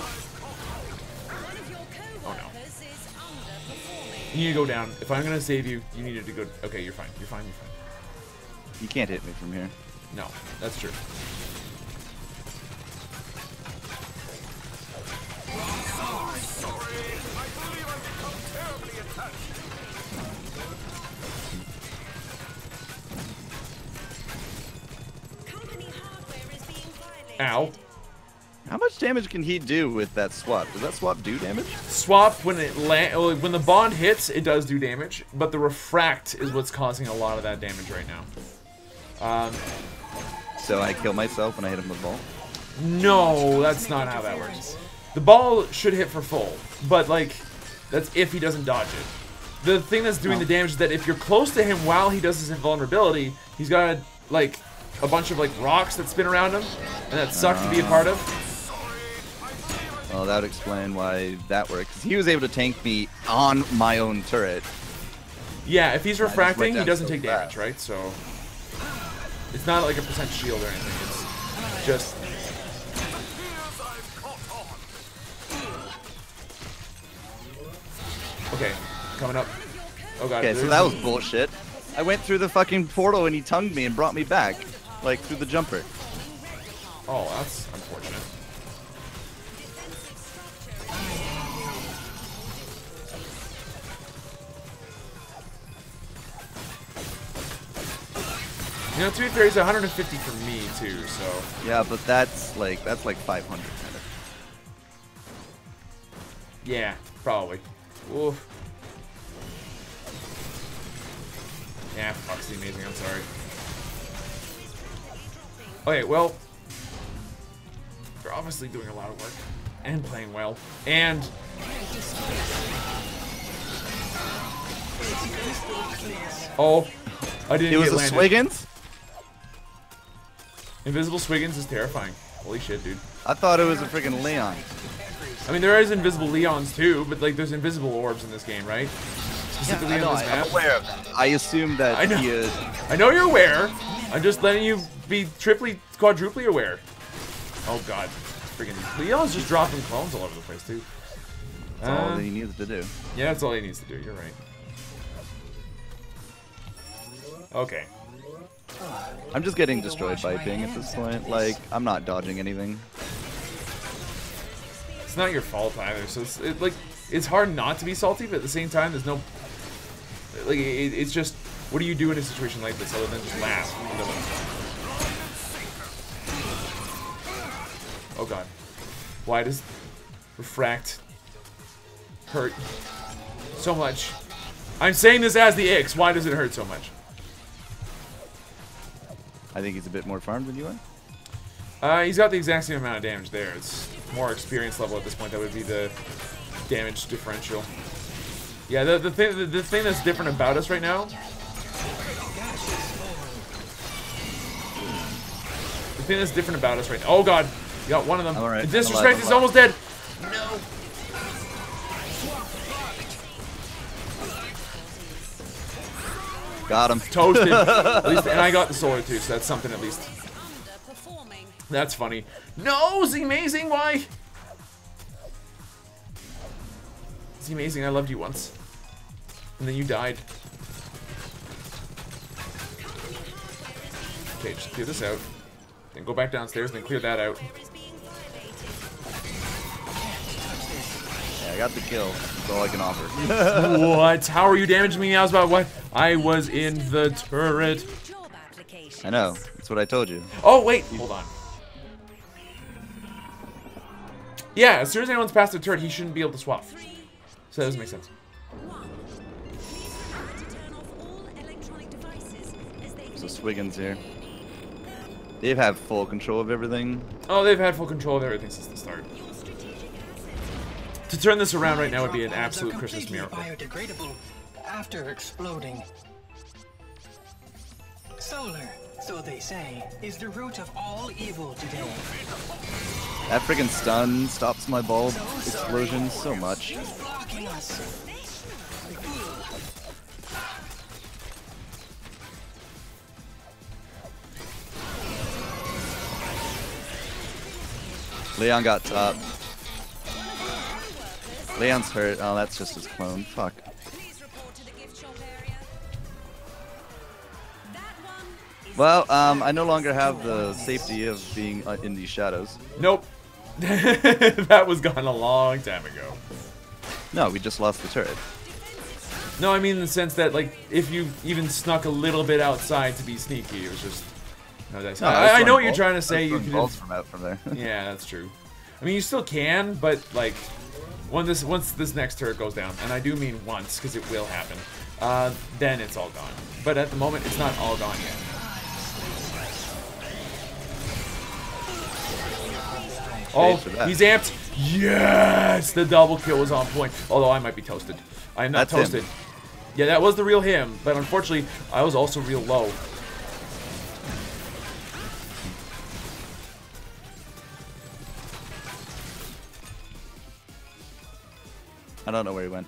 Oh no. You need to go down. If I'm gonna save you, you needed to go... Okay, you're fine. You're fine. You're fine. You can't hit me from here. No, that's true. Ow. How much damage can he do with that swap? Does that swap do damage? Swap, when it la when the bond hits, it does do damage, but the refract is what's causing a lot of that damage right now. Um, So I kill myself when I hit him with the ball? no, that's not how that works. The ball should hit for full, but like, that's if he doesn't dodge it. the thing that's doing the damage is that if you're close to him while he does his invulnerability, he's got like a bunch of like rocks that spin around him, and that sucks uh, to be a part of. Well, that would explain why that worked. 'Cause he was able to tank me on my own turret. Yeah, if he's refracting, he doesn't so take damage, fast. right? So it's not like a percent shield or anything. It's just. Okay, coming up. Oh god. Okay, so that was bullshit. I went through the fucking portal and he tongued me and brought me back, like through the jumper. Oh, that's unfortunate. You know, to be fair, he's one hundred fifty for me too, so. Yeah, but that's like that's like five hundred kind of. Yeah, probably. Oof. Yeah, fuck's the amazing. I'm sorry. Okay, well, you're obviously doing a lot of work and playing well, and oh, I didn't It was get a landed. Swiggins? Invisible Swiggins is terrifying. Holy shit, dude. I thought it was a freaking Leon. I mean, there is invisible Leons too, but like, there's invisible orbs in this game, right? Specifically I know, on this I'm map. aware of that. I assume that I know. he is. I know you're aware. I'm just letting you be triply, quadruply aware. Oh god, freaking Leon's just dropping clones all over the place too. That's all Uh, that he needs to do. Yeah, that's all he needs to do. You're right. Okay. I'm just getting destroyed by Ping at this point. Like, I'm not dodging anything. It's not your fault either. So it's it, like it's hard not to be salty, but at the same time, there's no like it, it's just what do you do in a situation like this other than just laugh? Oh god, why does refract hurt so much? I'm saying this as the Ix. Why does it hurt so much? I think he's a bit more farmed than you are. Uh, he's got the exact same amount of damage there. It's more experience level at this point. That would be the damage differential. Yeah, the the thing the, the thing that's different about us right now. The thing that's different about us right now. Oh god, you got one of them. I'm alright. Disrespect I'm alive, is I'm almost dead. No. Got him. Toasted. At least, and I got the solar too, so that's something at least. That's funny. No, Z amazing. Why? Z amazing. I loved you once, and then you died. Okay, just clear this out. Then go back downstairs, and then clear that out. Yeah, I got the kill. That's all I can offer. What? How are you damaging me? I was about what? I was in the turret. I know. That's what I told you. Oh wait, hold on. Yeah, as soon as anyone's past the turret, he shouldn't be able to swap. So that doesn't make sense. There's a Swiggins here. They have full control of everything. Oh, they've had full control of everything since the start. To turn this around right now would be an absolute Christmas miracle. Biodegradable after exploding. Solar, so they say, is the root of all evil today. That friggin' stun stops my bulb explosion so much. It's blocking us. Leon got top. Leon's hurt. Oh, that's just his clone. Fuck. Well, um, I no longer have the safety of being uh, in these shadows. Nope. That was gone a long time ago. No, we just lost the turret. No, I mean in the sense that, like, if you even snuck a little bit outside to be sneaky, it was just... No, that's, No, I, I know what you're bolts. trying to say. You can could bolts from out from there. Yeah, that's true. I mean, you still can, but, like, when this once this next turret goes down, and I do mean once, because it will happen, uh, then it's all gone. But at the moment, it's not all gone yet. Oh, he's amped. Yes! The double kill was on point. Although I might be toasted. I am not That's toasted. him. Yeah, that was the real him, but unfortunately, I was also real low. I don't know where he went.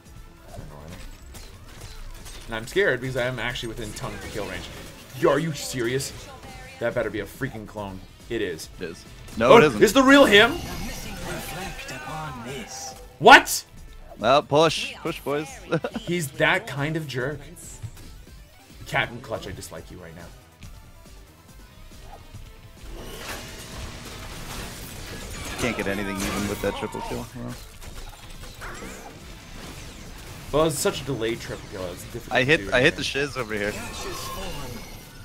And I'm scared because I am actually within tongue to kill range. Yo, are you serious? That better be a freaking clone. It is. It is. No, Oh, it isn't. it's the real him? The missing reflect upon this. What? Well, push. Push, boys. He's that kind of jerk. Captain Clutch, I dislike you right now. Can't get anything even with that triple kill. Well, Well, it's such a delayed triple kill. It's difficult I to hit do I hit the anything. shiz over here. Gaseous form.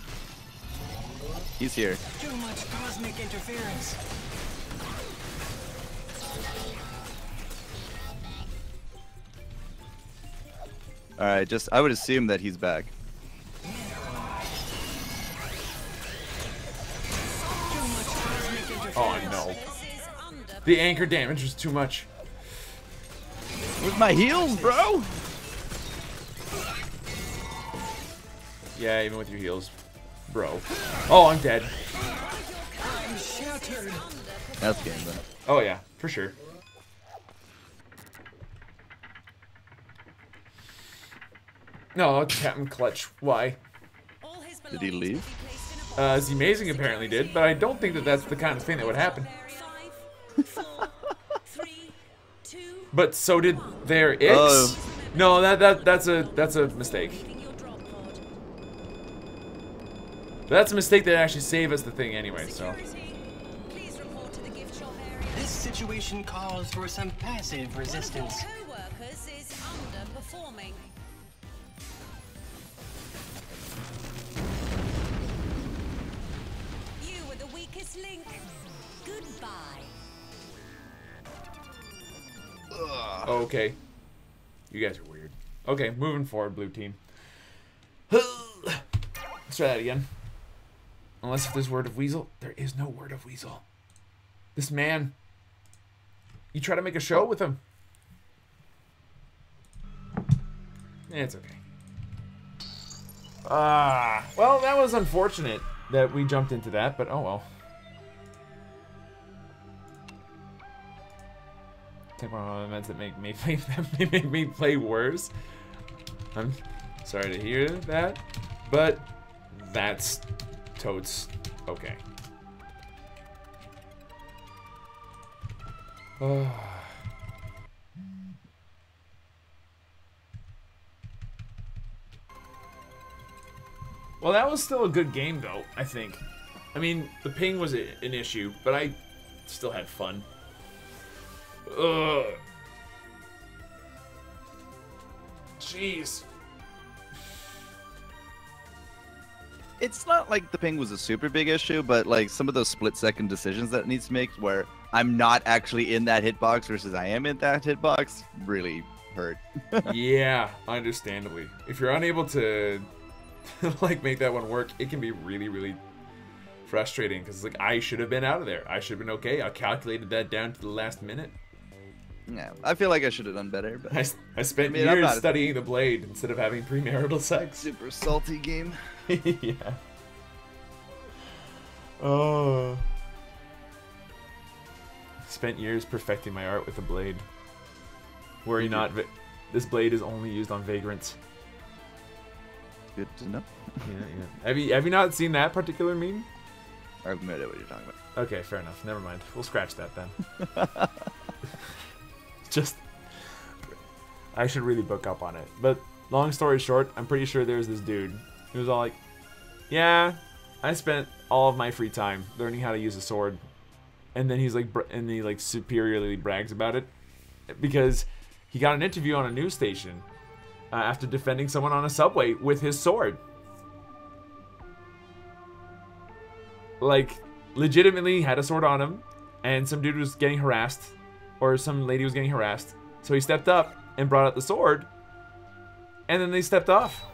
He's here. Too much cosmic interference. Alright, just I would assume that he's back. Too much cosmic interference. Oh, no. The anchor damage was too much. Where's my heals, bro? Yeah, even with your heals. Bro. Oh, I'm dead. I'm shattered. That's game then. Oh, yeah, for sure. No, Captain Clutch. Why? Did he leave? Uh, Zamazing apparently did, but I don't think that that's the kind of thing that would happen. But so did their Ix. Oh. No, that that that's a that's a mistake. That's a mistake that actually saved us the thing anyway. So. This situation calls for some passive resistance. Co-workers is underperforming. You were the weakest link. Goodbye. Okay. You guys are weird. Okay, moving forward, blue team. Let's try that again. Unless if there's word of weasel, there is no word of weasel. This man. You try to make a show with him. Eh, it's okay. Ah, well, that was unfortunate that we jumped into that, but oh well. Take one of the meds that make me play that make me play worse. I'm sorry to hear that, but that's totes okay. Well, that was still a good game, though, I think. I mean, the ping was a, an issue, but I still had fun. Ugh. Jeez. It's not like the ping was a super big issue, but like some of those split second decisions that it needs to make where I'm not actually in that hitbox versus I am in that hitbox really hurt. Yeah, understandably. If you're unable to like make that one work, it can be really, really frustrating because like I should have been out of there. I should have been okay. I calculated that down to the last minute. Yeah, I feel like I should have done better, but I, I spent I mean, I'm years not- studying the blade instead of having premarital sex. super salty game. Yeah. Oh. Spent years perfecting my art with the blade. Worry not, va- this blade is only used on vagrants. Good to know. Yeah, yeah. Have you have you not seen that particular meme? I have no idea what you're talking about. Okay, fair enough. Never mind. We'll scratch that then. Just, I should really book up on it. But long story short, I'm pretty sure there's this dude who was all like, "Yeah, I spent all of my free time learning how to use a sword," and then he's like, br- and he like superiorly brags about it because he got an interview on a news station uh, after defending someone on a subway with his sword. Like, legitimately had a sword on him, and some dude was getting harassed, or some lady was getting harassed. So he stepped up and brought out the sword, and then they stepped off.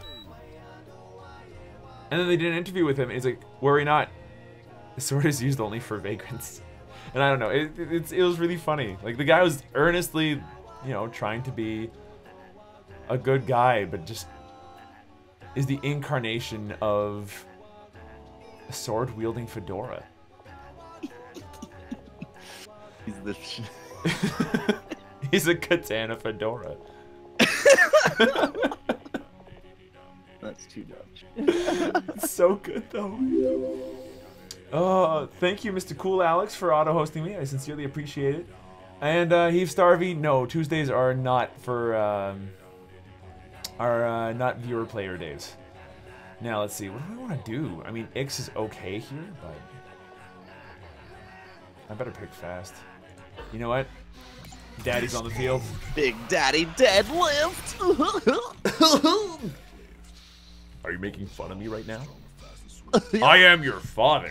And then they did an interview with him, and he's like, "Worry not, the sword is used only for vagrants." And I don't know, it, it, it's, it was really funny. Like, the guy was earnestly, you know, trying to be a good guy, but just is the incarnation of a sword-wielding fedora. He's the. Sh He's a katana fedora. That's too much. It's so good though. Oh, thank you, Mister Cool Alex, for auto-hosting me. I sincerely appreciate it. And uh, Heave Starvey, no, Tuesdays are not for um, are uh, not viewer player days. Now let's see, what do I want to do? I mean, Ix is okay here, but I better pick fast. You know what? Daddy's on the field. Big Daddy deadlift. Are you making fun of me right now? I am your father.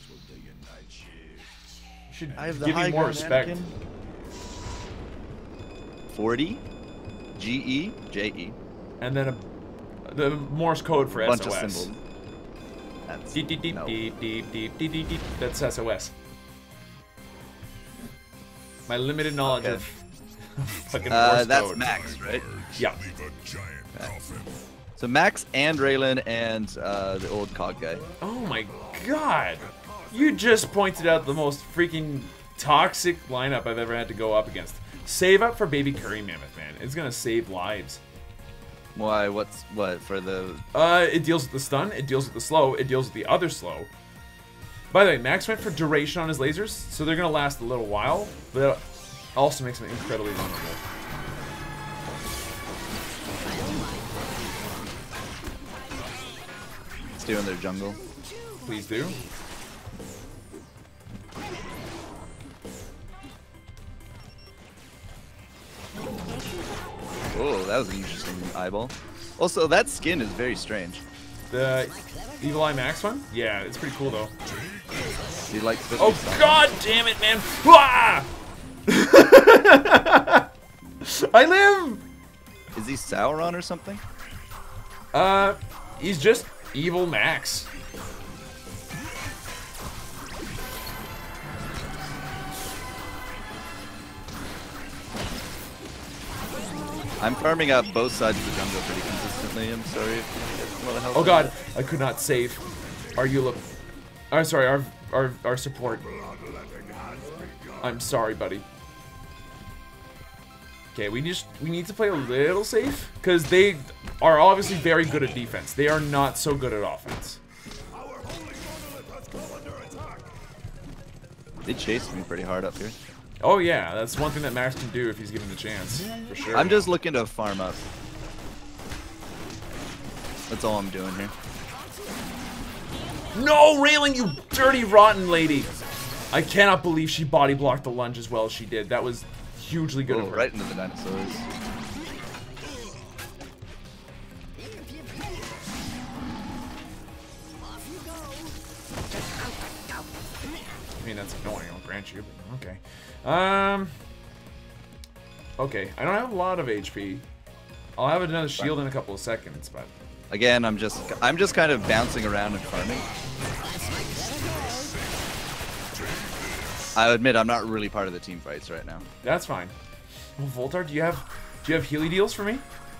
You should I have the give high me more ground, respect. Anakin. forty, G E, J E. And then a, the Morse code for Bunch S O S. of symbols. That's, Deep, deep, deep, no. deep, deep, deep, deep, deep, deep. That's S O S. My limited knowledge Okay. of fucking Uh, Morse that's code. Max, right? Yeah. So Max and Raylan and uh, the old cog guy. Oh my god. You just pointed out the most freaking toxic lineup I've ever had to go up against. Save up for Baby Curry Mammoth, man. It's gonna save lives. Why? What's what for the? Uh, it deals with the stun, it deals with the slow, it deals with the other slow. By the way, Max went for duration on his lasers, so they're gonna last a little while, but it also makes them incredibly vulnerable. Stay in their jungle. Please do. Oh, that was an interesting eyeball. Also, that skin is very strange. The Evil Eye Max one? Yeah, it's pretty cool though. Do you like? Oh god damn it, man! Ah! I live! Is he Sauron or something? Uh, he's just Evil Max. I'm farming up both sides of the jungle pretty consistently. I'm sorry if you get a lot of help. Oh god, I could not save our Eula. I'm sorry, our our our support. I'm sorry, buddy. Okay, we just we need to play a little safe because they are obviously very good at defense. They are not so good at offense. They chased me pretty hard up here. Oh yeah, that's one thing that Max can do if he's given the chance, for sure. I'm just looking to farm up. That's all I'm doing here. No, Raylan, you dirty rotten lady! I cannot believe she body blocked the lunge as well as she did. That was hugely good Oh, of her. right into the dinosaurs. I mean, that's annoying, I'll grant you, but okay. Um, okay, I don't have a lot of H P. I'll have another shield in a couple of seconds, but... Again, I'm just I'm just kind of bouncing around and farming. I admit I'm not really part of the team fights right now. That's fine. Well, Voltar, do you have do you have Healy deals for me?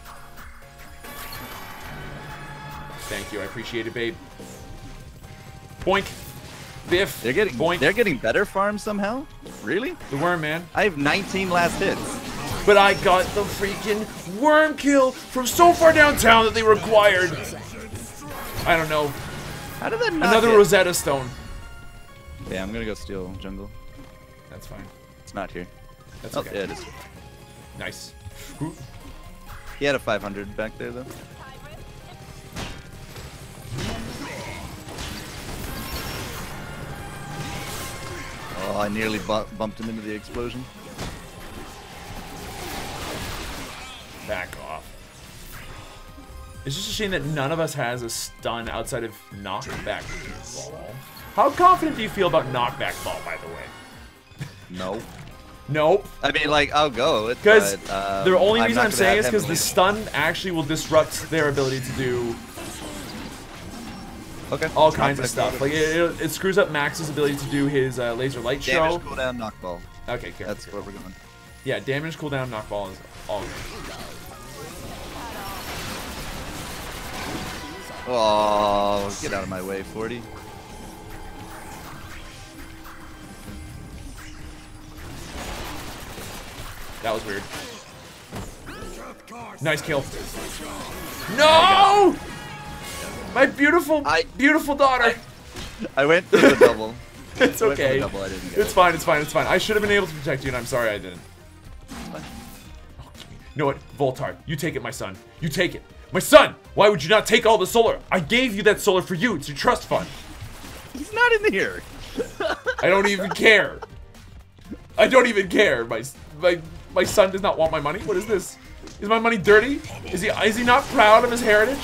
Thank you, I appreciate it, babe. Boink. Biff. They're getting Boink. they're getting better farms somehow? Really? The worm, man. I have nineteen last hits. But I got the freaking worm kill from so far downtown that they required. I don't know. How did that not Another hit? Rosetta Stone. Yeah, I'm gonna go steal jungle. That's fine. It's not here. That's Oh, okay. yeah, it is. Nice. Ooh. He had a five hundred back there though. Oh, I nearly bu bumped him into the explosion. Back off. It's just a shame that none of us has a stun outside of knockback ball. How confident do you feel about knockback ball, by the way? No. Nope. I mean, like, I'll go. Because but, um, the only I'm reason not I'm gonna saying have is because heavily- the stun actually will disrupt their ability to do okay. all kinds of Knockback stuff. ball. Like it, it, it screws up Max's ability to do his uh, laser light show. Damage cooldown, knockball. Okay, good. That's where we're going. Yeah, damage cooldown, knockball is all good. Oh, get out of my way, forty. That was weird. Nice kill. No! My beautiful, I- beautiful daughter. I went for the double. It's I went for the okay. double, I didn't get It's it. fine, it's fine, it's fine. I should have been able to protect you, and I'm sorry I didn't. You know what? Voltar, you take it, my son. You take it. My son! Why would you not take all the solar? I gave you that solar for you. It's your trust fund. He's not in here. I don't even care. I don't even care. My my my son does not want my money. What is this? Is my money dirty? Is he is he not proud of his heritage?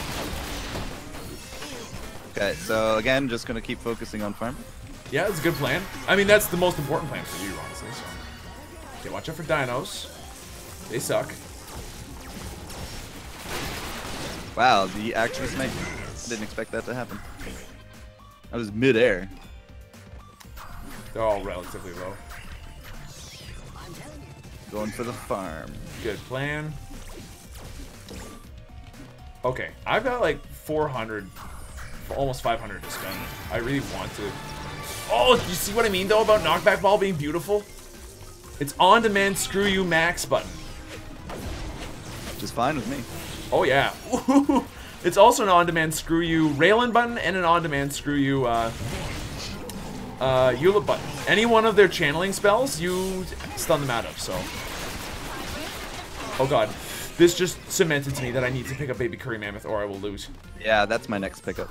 Okay, so again, just gonna keep focusing on farm. Yeah, it's a good plan. I mean, that's the most important plan for you, honestly. So. Okay, watch out for dinos. They suck. Wow, the actually sniped me. Didn't expect that to happen. I was mid-air. They're all relatively low. Going for the farm. Good plan. Okay, I've got like four hundred, almost five hundred to spend. I really want to. Oh, you see what I mean though about knockback ball being beautiful? It's on-demand screw you max button. Which is fine with me. Oh yeah. It's also an on-demand screw you Raylan button and an on-demand screw you uh, uh, Eula button. Any one of their channeling spells, you stun them out of. So. Oh god, this just cemented to me that I need to pick up Baby Curry Mammoth or I will lose. Yeah, that's my next pickup.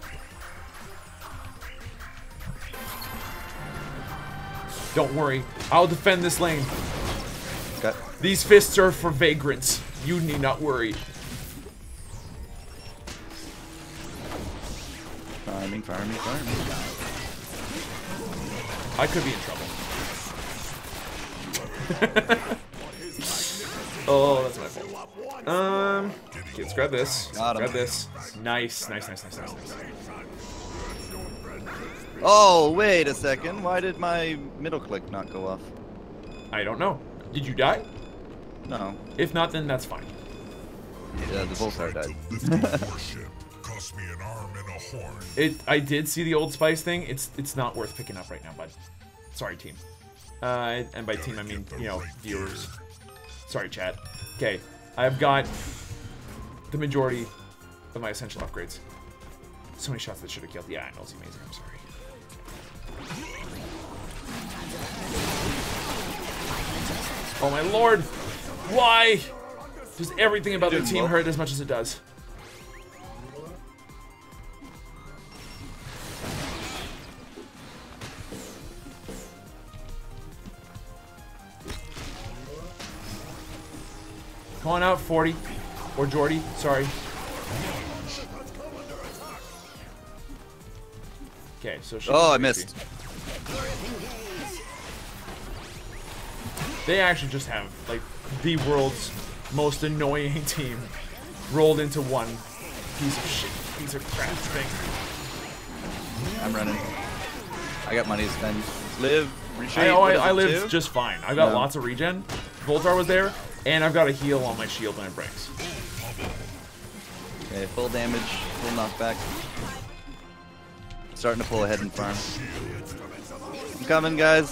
Don't worry, I'll defend this lane. Okay. These fists are for vagrants. You need not worry. Farming, farming, farming. I could be in trouble. Oh, that's my fault. Um, okay, let's grab this. Got him. Grab this. Nice, nice, nice, nice, nice, nice. Oh, wait a second. Why did my middle click not go off? I don't know. Did you die? No. If not, then that's fine. Yeah, the Voltar died. Cost me an arm and a horn. It. I did see the Old Spice thing. It's it's not worth picking up right now, bud. Sorry, team. Uh, and by team I mean you know viewers. Sorry, chat. Okay, I've got the majority of my essential upgrades. So many shots that should have killed. Yeah, I know it's amazing. I'm sorry. Oh my lord! Why does everything about the team hurt as much as it does? Come on out, forty. Or Jordy, sorry. Okay, so she Oh, I missed. They actually just have, like, the world's most annoying team rolled into one piece of shit, piece of crap thing. I'm running. I got money to spend. Live, reshape. I, oh, I, what is I it, lived two? just fine. I've got No. lots of regen. Voltar was there, and I've got a heal on my shield when it breaks. Okay, full damage, full knockback. Starting to pull ahead in farm. I'm coming, guys.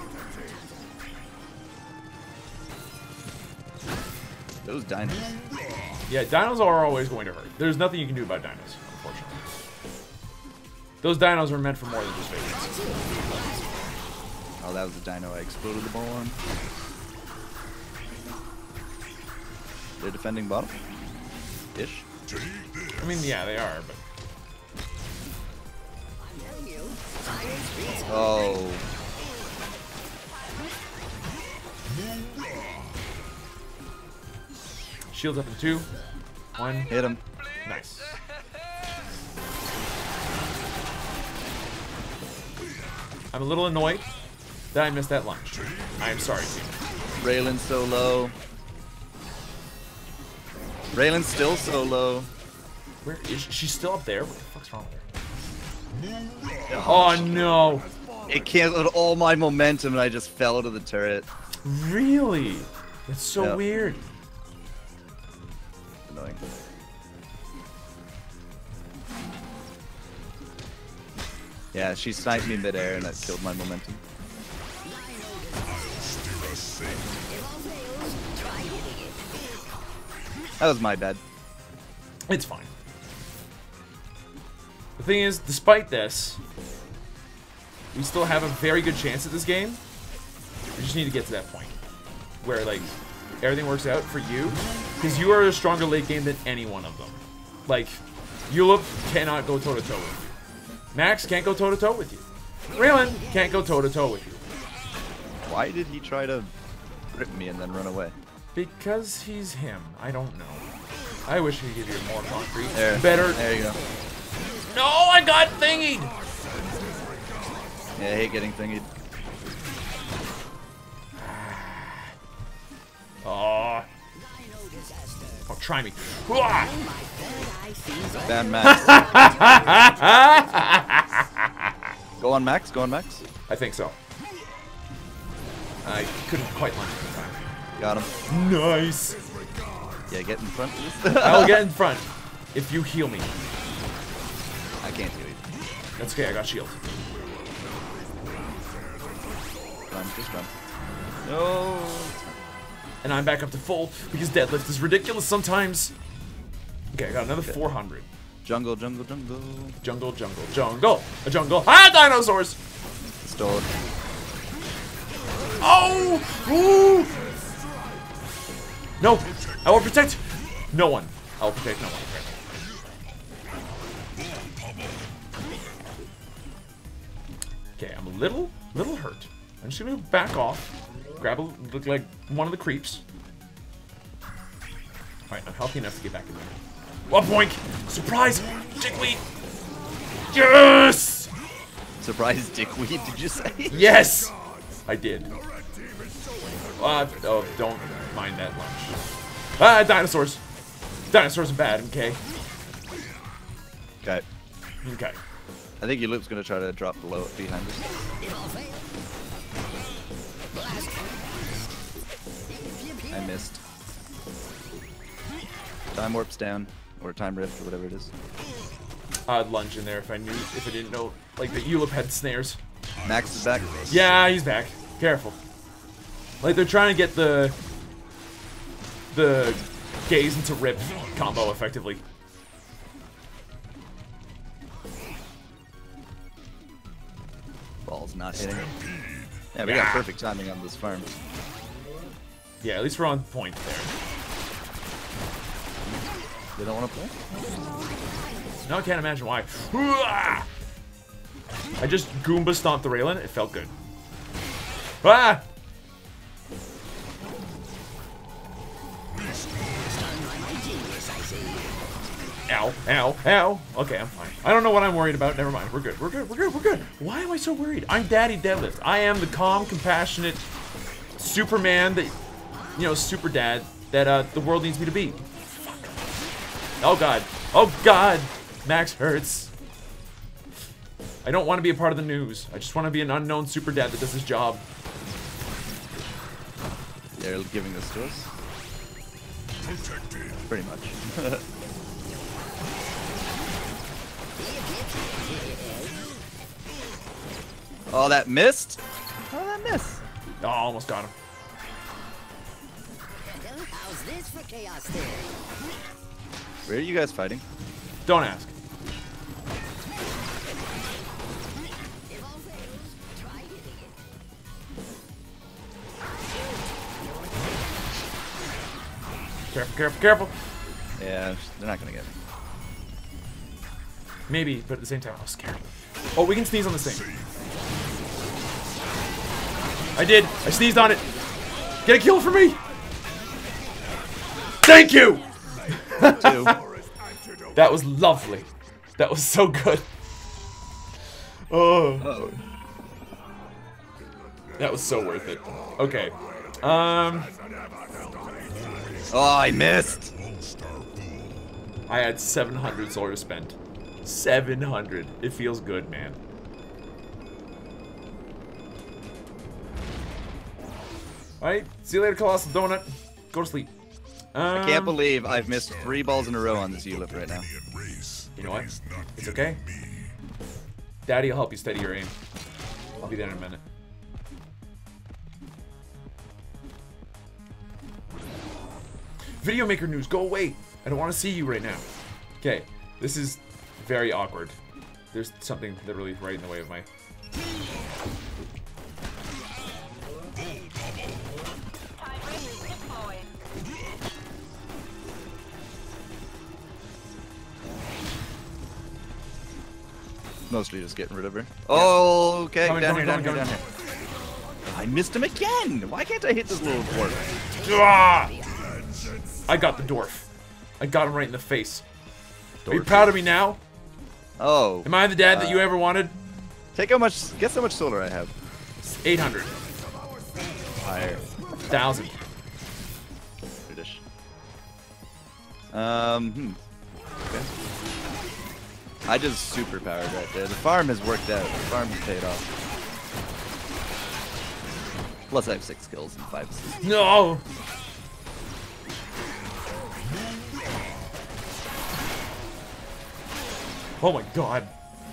Those dinos. Yeah, dinos are always going to hurt. There's nothing you can do about dinos, unfortunately. Those dinos are meant for more than just vagrants. Oh, that was the dino I exploded the ball on. They're defending bottom? Ish. I mean, yeah, they are, but... Oh. Shields up in two. One. Hit him. Nice. I'm a little annoyed that I missed that lunge. I am sorry, team. Raylan's so low. Raylan's still so low. Where is she? She's still up there? What the fuck's wrong with her? Oh, no. It canceled all my momentum and I just fell to the turret. Really? That's so Yep. weird. Annoying. Yeah, she sniped me midair and that killed my momentum. That was my bad. It's fine. The thing is, despite this, we still have a very good chance at this game. We just need to get to that point where, like, everything works out for you, because you are a stronger late game than any one of them. Like, Julep cannot go toe to toe with you. Max can't go toe to toe with you. Raylan can't go toe to toe with you. Why did he try to rip me and then run away? Because he's him. I don't know. I wish he could give you more concrete. There. Better. There you go. No, I got thingied. Yeah, I hate getting thingied. Oh. Oh, try me. Hooah! Bad Max. Go on Max, go on Max. I think so. I couldn't quite launch at the time. Got him. Nice. Yeah, get in front, please. I'll get in front if you heal me. I can't do it. That's okay, I got shield. Run, just run. No. And I'm back up to full because deadlift is ridiculous sometimes. Okay, I got another Okay. four hundred. Jungle, jungle, jungle. Jungle, jungle, jungle. A jungle. Ah, dinosaurs! Stole it. Oh! Ooh! No! I will protect no one. I will protect no one. Okay, I'm a little, little hurt. I'm just gonna back off. Grab a, look like one of the creeps. Alright, I'm healthy enough to get back in there. One boink! Surprise! Dickweed! Yes! Surprise dickweed, did you say? Yes! I did. Uh, oh, don't mind that lunch. Ah, dinosaurs. Dinosaurs are bad, okay? Okay. Okay. I think your loop's gonna try to drop below behind us. I missed. Time warp's down, or time rift, or whatever it is. I'd lunge in there if I knew, if I didn't know, like, that Julep had snares. Max is back. Yeah, he's back. Careful. Like, they're trying to get the, the gaze into rip combo effectively. Ball's not hitting. Yeah, we got perfect timing on this farm. Yeah, at least we're on point there. They don't want to play? No, I can't imagine why. I just Goomba stomped the Raylan. It felt good. Ah! Ow, ow, ow. Okay, I'm fine. I don't know what I'm worried about. Never mind. We're good. We're good. We're good. We're good. Why am I so worried? I'm Daddy Deadlift. I am the calm, compassionate Superman that, you know, super dad that uh, the world needs me to be. Fuck. Oh, God. Oh, God. Max hurts. I don't want to be a part of the news. I just want to be an unknown super dad that does his job. They're giving this to us. Pretty much. Oh, that missed? How did that miss? Oh, almost got him. How's this for chaos theory? Where are you guys fighting? Don't ask. Careful, careful, careful. Yeah, they're not gonna get me. Maybe, but at the same time, I was scared. Oh, we can sneeze on this thing. I did. I sneezed on it. Get a kill for me. Thank you. Two. That was lovely. That was so good. Oh. Oh. That was so worth it. Okay. Um. Oh, I missed. I had seven hundred solar spent. seven hundred. It feels good, man. Alright, see you later, Colossal Donut. Go to sleep. Um, I can't believe I've missed three balls in a row on this Julep right now. You know what? It's okay. Daddy will help you steady your aim. I'll be there in a minute. Video maker news, go away. I don't want to see you right now. Okay, this is very awkward. There's something literally right in the way of my... Mostly just getting rid of her. Oh, okay. Coming, down coming, here, down coming, here, down here. I missed him again. Why can't I hit this little dwarf? Ah! I got the dwarf. I got him right in the face. Are you proud of me now? Oh. Am I the dad that you Uh, ever wanted? Take how much. Guess how much solar I have. eight hundred. Higher. one thousand. British. Um. Hmm. Okay. I just super powered right there. The farm has worked out. The farm has paid off. Plus, I have six kills and five assists. No! Oh my god.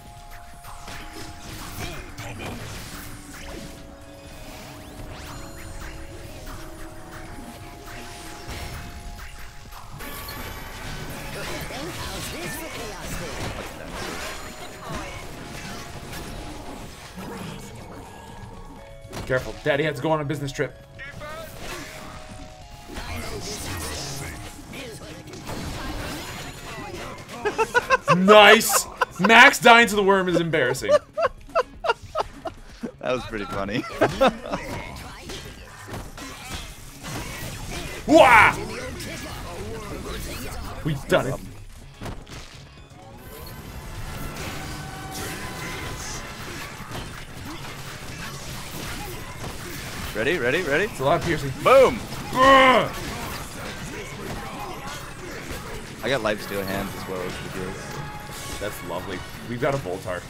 How's this for chaos there? Careful, Daddy has to go on a business trip. Nice! Max dying to the worm is embarrassing. That was pretty funny. Wah! We've done it. Ready? Ready? Ready? It's a lot of piercing. Boom! Ugh! I got lifesteal hands as well as the deals. That's lovely. We've got a Voltar.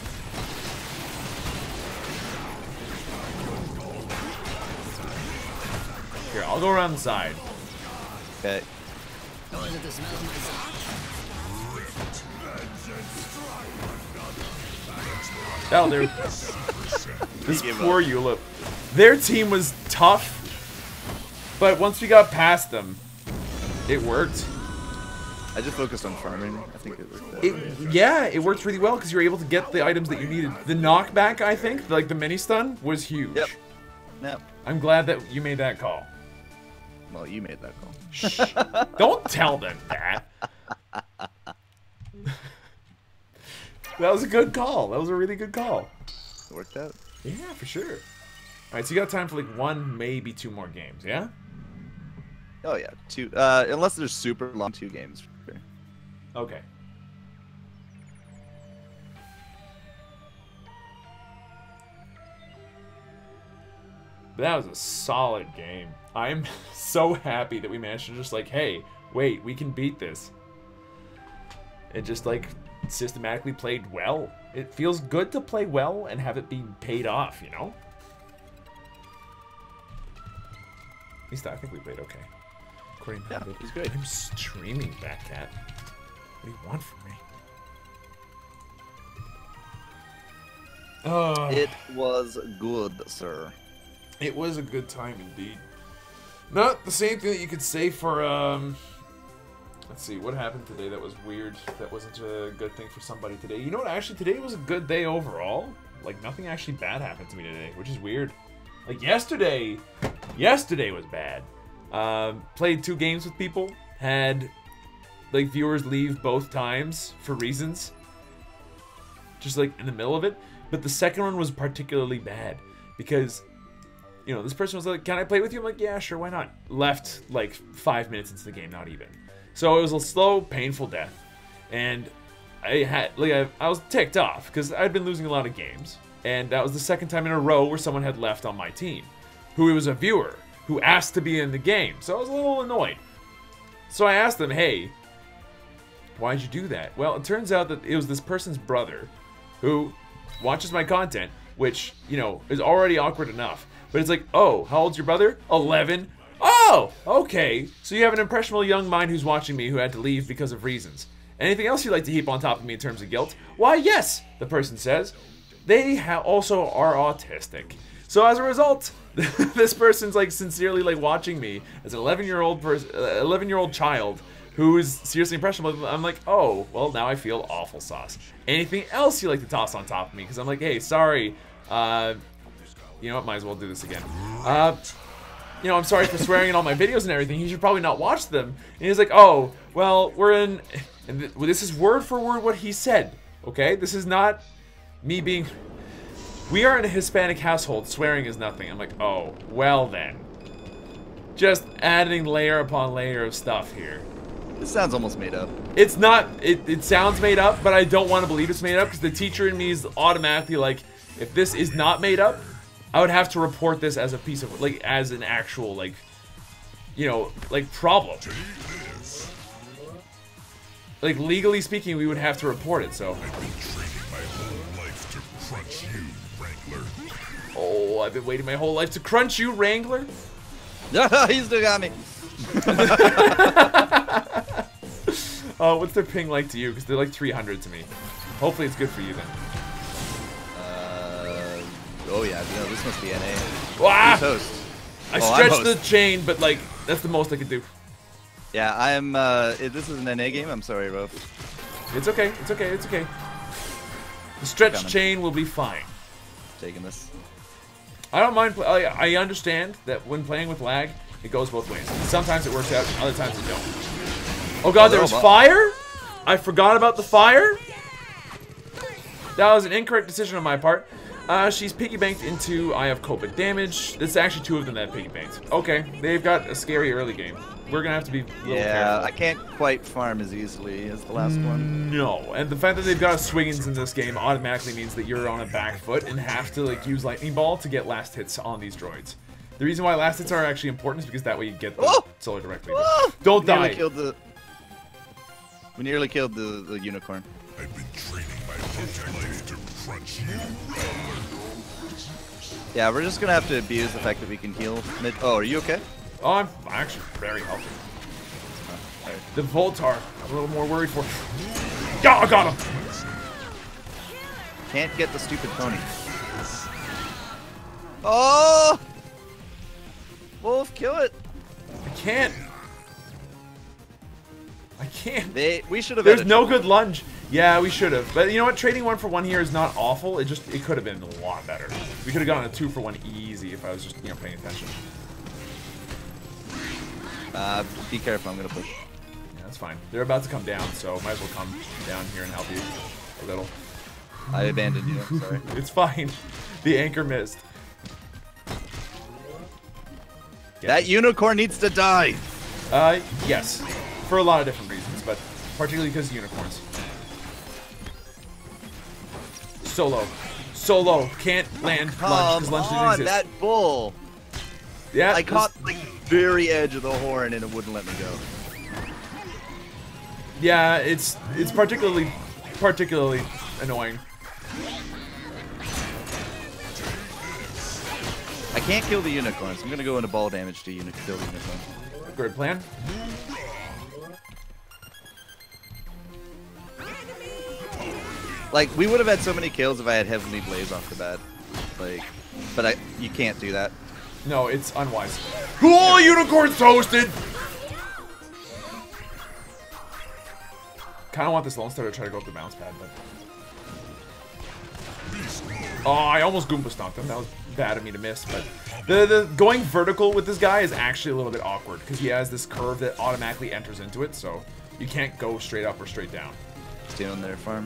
Here, I'll go around the side. Okay. Oh, is it the smell of my socks? That'll do. This poor Eulip. Their team was tough, but once we got past them, it worked. I just focused on farming. I think it worked out. It, yeah, it worked really well because you were able to get the items that you needed. The knockback, I think, like the mini stun, was huge. Yep. Yep. I'm glad that you made that call. Well, you made that call. Shh. Don't tell them that. That was a good call. That was a really good call. It worked out. Yeah, for sure. All right, so you got time for like one, maybe two more games, yeah? Oh yeah, two. Uh, unless there's super long two games. For sure. Okay. But that was a solid game. I'm so happy that we managed to just like, hey, wait, we can beat this. It just like systematically played well. It feels good to play well and have it be paid off, you know? At least I think we played okay. According to Yeah, David. it was great. I'm streaming, Batcat. What do you want from me? Oh, It was good, sir. it was a good time indeed. Not the same thing that you could say for, um... Let's see, what happened today that was weird? That wasn't a good thing for somebody today. You know what, actually, today was a good day overall. Like, nothing actually bad happened to me today, which is weird. Like, yesterday... Yesterday was bad. Um, played two games with people. Had, like, viewers leave both times for reasons. Just, like, in the middle of it. But the second one was particularly bad. Because... You know, this person was like, can I play with you? I'm like, yeah, sure, why not? Left, like, five minutes into the game, not even. So it was a slow, painful death. And I had, like, I, I was ticked off, because I'd been losing a lot of games. And that was the second time in a row where someone had left on my team. Who was a viewer, who asked to be in the game. So I was a little annoyed. So I asked them, hey, why'd you do that? Well, it turns out that it was this person's brother, who watches my content, which, you know, is already awkward enough. But it's like, oh, how old's your brother? eleven. Oh, okay. So you have an impressionable young mind who's watching me who had to leave because of reasons. Anything else you'd like to heap on top of me in terms of guilt? Why, yes, the person says. they ha also are autistic. So as a result, this person's like sincerely like watching me as an eleven year old person, eleven year old child who's seriously impressionable. I'm like, oh, well, now I feel awful sauce. Anything else you like to toss on top of me? Because I'm like, hey, sorry. Uh, you know what? Might as well do this again. Uh, you know, I'm sorry for swearing in all my videos and everything. You should probably not watch them. And he's like, oh, well, we're in... And th this is word for word what he said, okay? This is not me being... We are in a Hispanic household. Swearing is nothing. I'm like, oh, well then. Just adding layer upon layer of stuff here. This sounds almost made up. It's not... It, it sounds made up, but I don't want to believe it's made up because the teacher in me is automatically like, if this is not made up, I would have to report this as a piece of, like, as an actual, like, you know, like, problem. Like, legally speaking, we would have to report it, so. I've been training my whole life to crunch you, Wrangler. Oh, I've been waiting my whole life to crunch you, Wrangler. He still got me. Oh, what's their ping like to you? Because they're like three hundred to me. Hopefully it's good for you then. Uh, oh yeah, no, this must be N A. Wow! Toast. I Oh, I'm stretched the host. chain, but like, that's the most I could do. Yeah, I am. Uh, if this is an N A game, I'm sorry, Rolf. It's okay, it's okay, it's okay. The stretch Coming. chain will be fine. Taking this. I don't mind. Pl I, I understand that when playing with lag, it goes both ways. Sometimes it works out, other times it don't. Oh god, there was fire? I forgot about the fire? That was an incorrect decision on my part. Uh, she's piggy banked into I have Copa damage. There's actually two of them that piggy banked. Okay, they've got a scary early game. We're gonna have to be a little Yeah, careful. I can't quite farm as easily as the last one. No, and the fact that they've got a Swiggins in this game automatically means that you're on a back foot and have to like use Lightning Ball to get last hits on these droids. The reason why last hits are actually important is because that way you get the Oh! solar directly. Oh! Don't We nearly die. killed the. We nearly killed the, the unicorn. I've been training my whole life to crunch you. Yeah, we're just gonna have to abuse the fact that we can heal mid. Oh, are you okay? Oh, I'm actually very healthy. The Voltar, I'm a little more worried for. Yeah, I got him. Can't get the stupid pony. Oh! Wolf, kill it. I can't. I can't. They. We should have. There's had a no triple. good lunge. Yeah, we should have. But you know what? Trading one for one here is not awful. It just it could have been a lot better. We could have gotten a two for one easy if I was just you know paying attention. Uh, be careful. I'm gonna push. Yeah, that's fine. They're about to come down, so might as well come down here and help you a little. I abandoned you. Sorry. It's fine. The anchor missed. That unicorn needs to die. Uh, yes. For a lot of different reasons, but particularly because unicorns. Solo. Solo. Can't land lunge because Come lunge didn't on, exist. that bull. yeah, I this- caught the very edge of the horn and it wouldn't let me go. Yeah, it's it's particularly particularly annoying. I can't kill the unicorn, so I'm gonna go into ball damage to uni kill the unicorn. Good plan. Like, we would have had so many kills if I had Heavenly Blaze off the bat. Like, but I, you can't do that. No, it's unwise. Oh, unicorn's toasted! Kind of want this Lone Star to try to go up the bounce pad, but... Oh, I almost Goomba stomped him. That was bad of me to miss, but... The, the going vertical with this guy is actually a little bit awkward, because he has this curve that automatically enters into it, so you can't go straight up or straight down. Stay on their farm.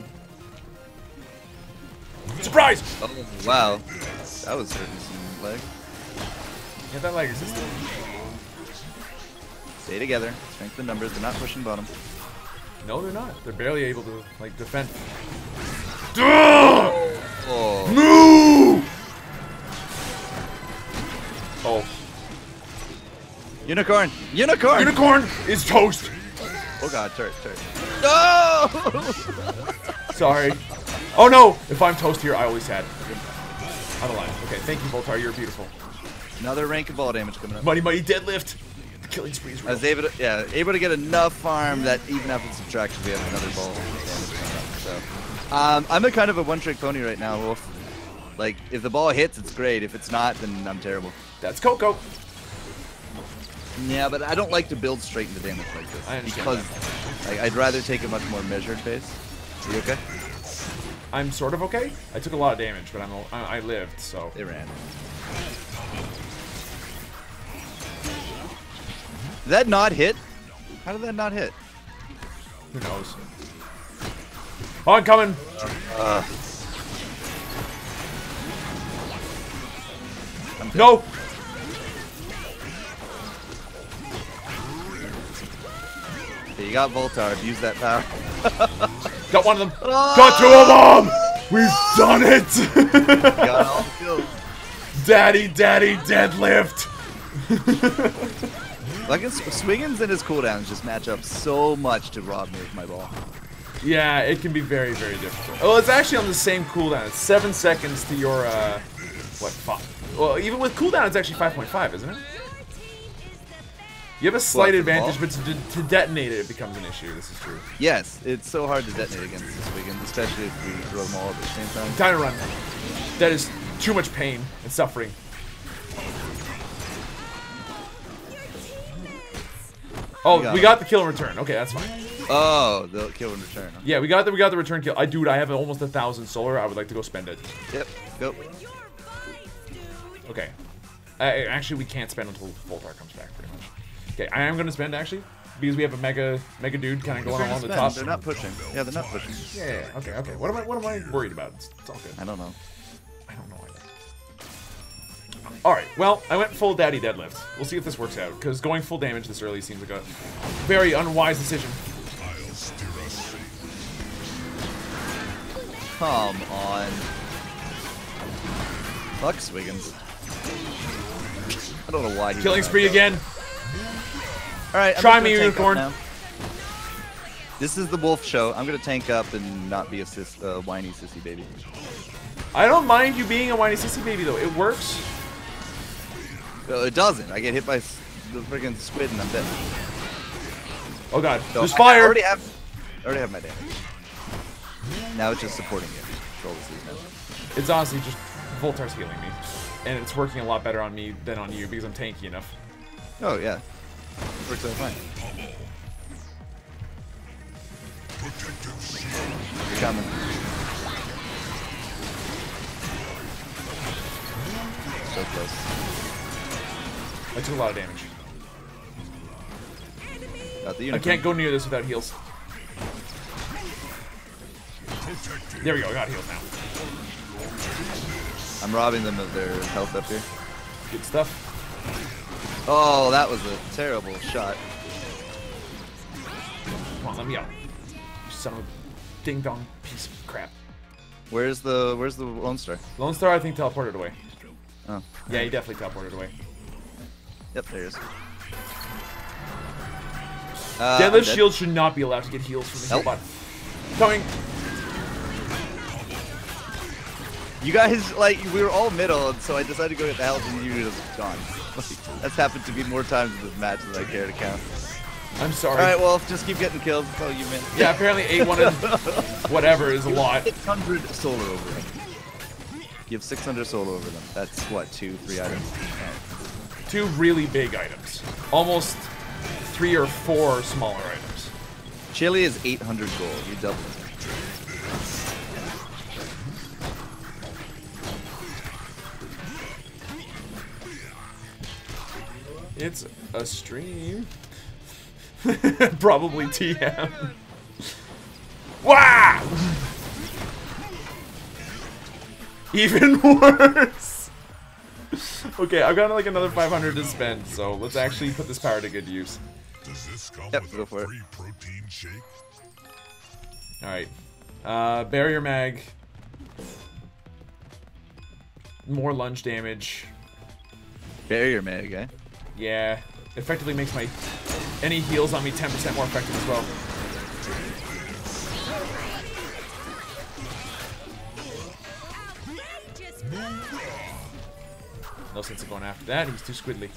Surprise! Oh, wow. That was hurting some leg. Yeah, that leg existed. Stay together. Strength in numbers. They're not pushing bottom. No, they're not. They're barely able to, like, defend. Ugh! Oh. No! Oh. Unicorn! Unicorn! Unicorn is toast! Oh god, turret, turret. No! Sorry. Oh no! If I'm toast here, I always had. I'm alive. Okay, thank you, Voltar. You're beautiful. Another rank of ball damage coming up. Mighty Mighty Deadlift. The killing spree is I real. was able to, yeah, able to get enough farm that even after subtraction, we have another ball damage coming up. So, um, I'm a kind of a one-trick pony right now, Wolf. Like, if the ball hits, it's great. If it's not, then I'm terrible. That's Coco. Yeah, but I don't like to build straight into damage like this. I understand because like, I'd rather take a much more measured pace. Are you okay? I'm sort of okay. I took a lot of damage, but I'm a, I I lived, so. They ran. Did that not hit? How did that not hit? Who knows? Oh, I'm coming. Uh, I'm dead. No. Okay, you got Voltar. Use that power. Got one of them. Got two of them. We've done it. Got all the kills. Daddy, daddy, deadlift. Like, it's, Swiggins and his cooldowns just match up so much to rob me of my ball. Yeah, it can be very, very difficult. Oh, it's actually on the same cooldown. It's seven seconds to your, uh, what, five? Well, even with cooldown, it's actually five point five, isn't it? You have a slight What, the advantage, ball? but to, to detonate it, it becomes an issue. This is true. Yes, it's so hard to detonate against the Swiggins, especially if we throw them all at the same time. Time to run. That is too much pain and suffering. Oh, got we it. got the kill and return. Okay, that's fine. Oh, the kill and return. Huh? Yeah, we got the we got the return kill. I dude, I have almost a thousand solar. I would like to go spend it. Yep, go. Okay. Uh, actually, we can't spend until Voltar comes back, pretty much. Okay, I am gonna spend actually because we have a mega mega dude kind of going They're along the spend. top. They're not pushing. Yeah, they're not pushing. Yeah, yeah, yeah. Okay, okay. What am I what am I worried about? It's, it's all good. I don't know. I don't know either. All right. Well, I went full daddy deadlift. We'll see if this works out because going full damage this early seems like a very unwise decision. I'll steer us. Come on. Fuck Swiggins. I don't know why he Killing went spree out. again. Alright, I'm Try just me, gonna tank up unicorn. now. This is the wolf show. I'm gonna tank up and not be a sis, uh, whiny sissy baby. I don't mind you being a whiny sissy baby though. It works. Well, it doesn't. I get hit by s- the friggin' squid and I'm dead. Oh god. So There's I- fire. I already have, I already have my damage. Now it's just supporting you. Control this now. It's honestly just Voltar's healing me. And it's working a lot better on me than on you because I'm tanky enough. Oh yeah, works out fine. You're coming. So close. I took a lot of damage. Got the I unicorn. can't go near this without heals. There we go. I got heals now. I'm robbing them of their health up here. Good stuff. Oh, that was a terrible shot. Come on, let me out. You son of a ding dong piece of crap. Where's the Where's the Lone Star? Lone Star, I think, teleported away. Oh, Yeah, he definitely teleported away. yep, there he is. Uh, I'm Deadlift dead. shield should not be allowed to get heals from the heal Nope. bot. Coming. You guys, like, we were all middle, and so I decided to go get the health, and you just gone. Like, that's happened to me more times in this match than I care to count. I'm sorry. All right, well, just keep getting kills until you win. Yeah, apparently eight one and whatever is a lot. six hundred solar over them. You have six hundred solar over them. That's what, two, three items? Two really big items. Almost three or four smaller items. Chili is eight hundred gold. You double it. It's a stream. Probably T M. Wow! Even worse. Okay, I've got like another five hundred to spend, so let's actually put this power to good use. Does this come Yep, with go a for it. free protein shake? Alright. Uh, barrier mag. More lunge damage. Barrier mag, eh? Yeah. Effectively makes my any heals on me ten percent more effective as well. No sense of going after that. He's too squiddly.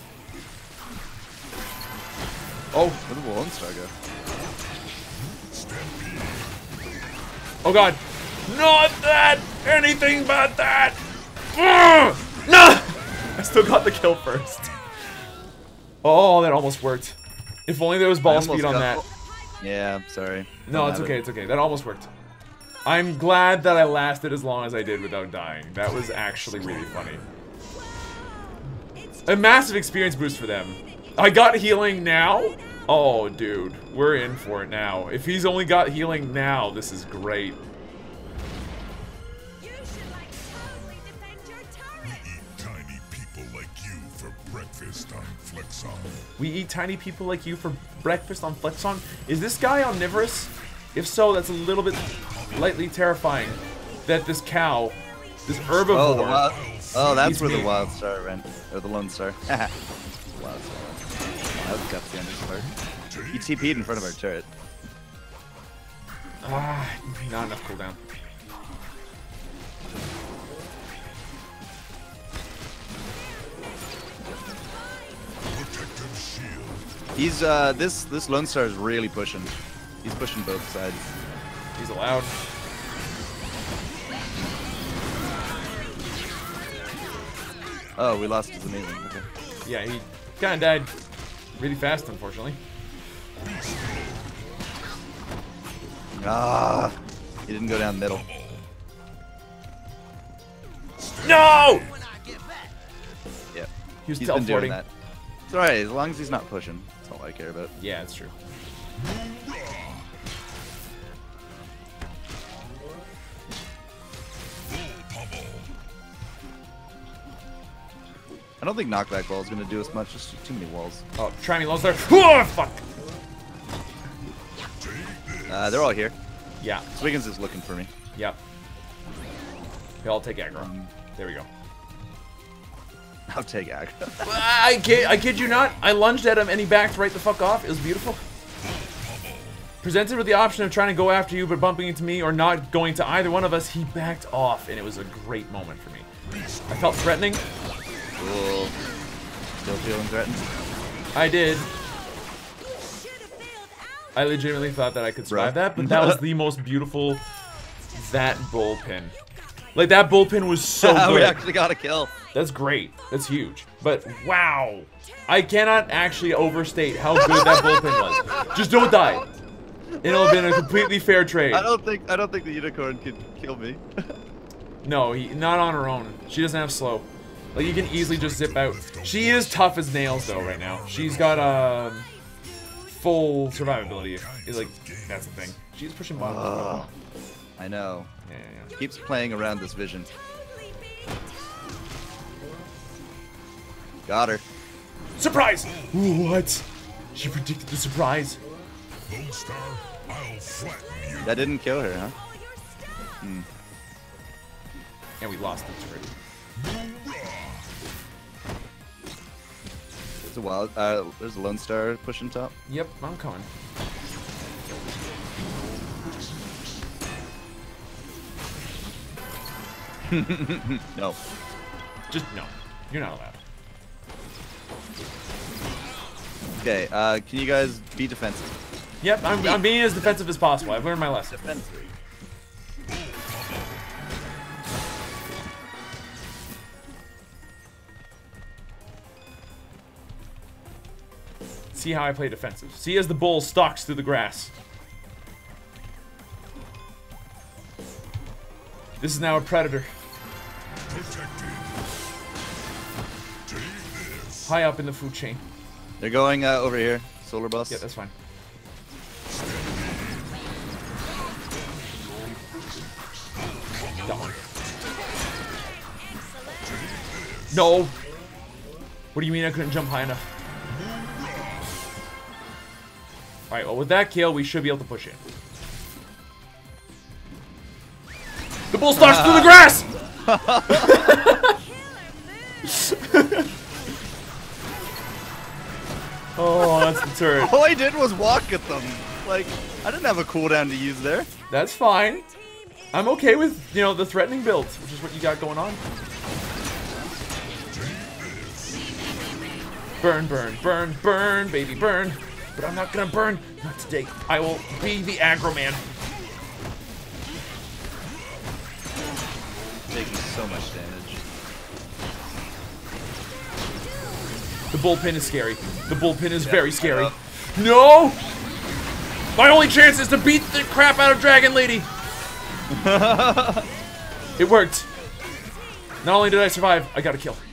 Oh. Where did the Lone Star go? Oh god. Not that! anything but that. Ugh! No! I still got the kill first. Oh, that almost worked. If only there was ball almost speed on got- that. Yeah, sorry. No, Don't it's have okay, it. it's okay. That almost worked. I'm glad that I lasted as long as I did without dying. That was actually really funny. A massive experience boost for them. I got healing now? Oh, dude. We're in for it now. If he's only got healing now, this is great. You should like totally defend your We turret. eat tiny people like you for breakfast on Flexon. We eat tiny people like you for breakfast on Flexon? Is this guy omnivorous? If so, that's a little bit lightly terrifying. That this cow, this herbivore... Oh, the wild. Oh, that's He's where the me. wild star went, or the lone star. wild star. That was gutsy on his part. He T P'd in front of our turret. Ah, not enough cooldown. Protective shield. He's uh, this this lone star is really pushing. He's pushing both sides. He's allowed. Oh, we lost his amazing. Okay. Yeah, he kind of died really fast, unfortunately. Ah, he didn't go down the middle. No! Yep. He was He's been doing teleporting. that. It's alright, as long as he's not pushing. That's all I care about. Yeah, it's true. I don't think knockback ball is gonna do us much. Just too many walls. Oh, try me, Lone Oh, fuck! Uh, they're all here. Yeah, Swiggins is looking for me. yep. Okay, I'll take aggro. There we go. I'll take aggro. I kid, I kid you not. I lunged at him and he backed right the fuck off. It was beautiful. Presented with the option of trying to go after you but bumping into me or not going to either one of us, he backed off and it was a great moment for me. I felt threatening. Cool. Still feeling threatened. I did. You should have bailed out. I legitimately thought that I could survive Bruh. that, but that was the most beautiful that bullpen. Like that bullpen was so we good. actually got a kill. That's great. That's huge. But wow. I cannot actually overstate how good that bullpen was. Just don't die. It'll have been a completely fair trade. I don't think I don't think the unicorn could kill me. No, he, not on her own. She doesn't have slow. Like, you can easily just zip out. She is tough as nails, though, right now. She's got, um, full survivability. It's like, that's the thing. She's pushing bottom. Ugh. I know. Yeah, yeah, yeah. Keeps playing around this vision. Got her. Surprise! What? She predicted the surprise. Lone Star, I'll flatten you. That didn't kill her, huh? Hmm. And we lost the turret. There's a wild. Uh, there's a lone star pushing top. Yep, I'm coming. No. Just, no. You're not allowed. Okay. Uh, can you guys be defensive? Yep, I'm, I'm being as defensive as possible. I've learned my lesson. Defensive. See how I play defensive. See as the bull stalks through the grass. This is now a predator. Protected. Take this. High up in the food chain. They're going uh, over here. Solar bus. Yeah, that's fine. That one. No! What do you mean I couldn't jump high enough? Alright, well with that kill, we should be able to push in. The bull stalks through the grass! Oh, that's the turret. All I did was walk at them. Like, I didn't have a cooldown to use there. That's fine. I'm okay with, you know, the threatening builds, which is what you got going on. Burn, burn, burn, burn, baby, burn. But I'm not gonna burn. Not today. I will be the aggro man. much damage. The bullpen is scary. The bullpen is very scary. No! My only chance is to beat the crap out of Dragon Lady. It worked. Not only did I survive, I got a kill.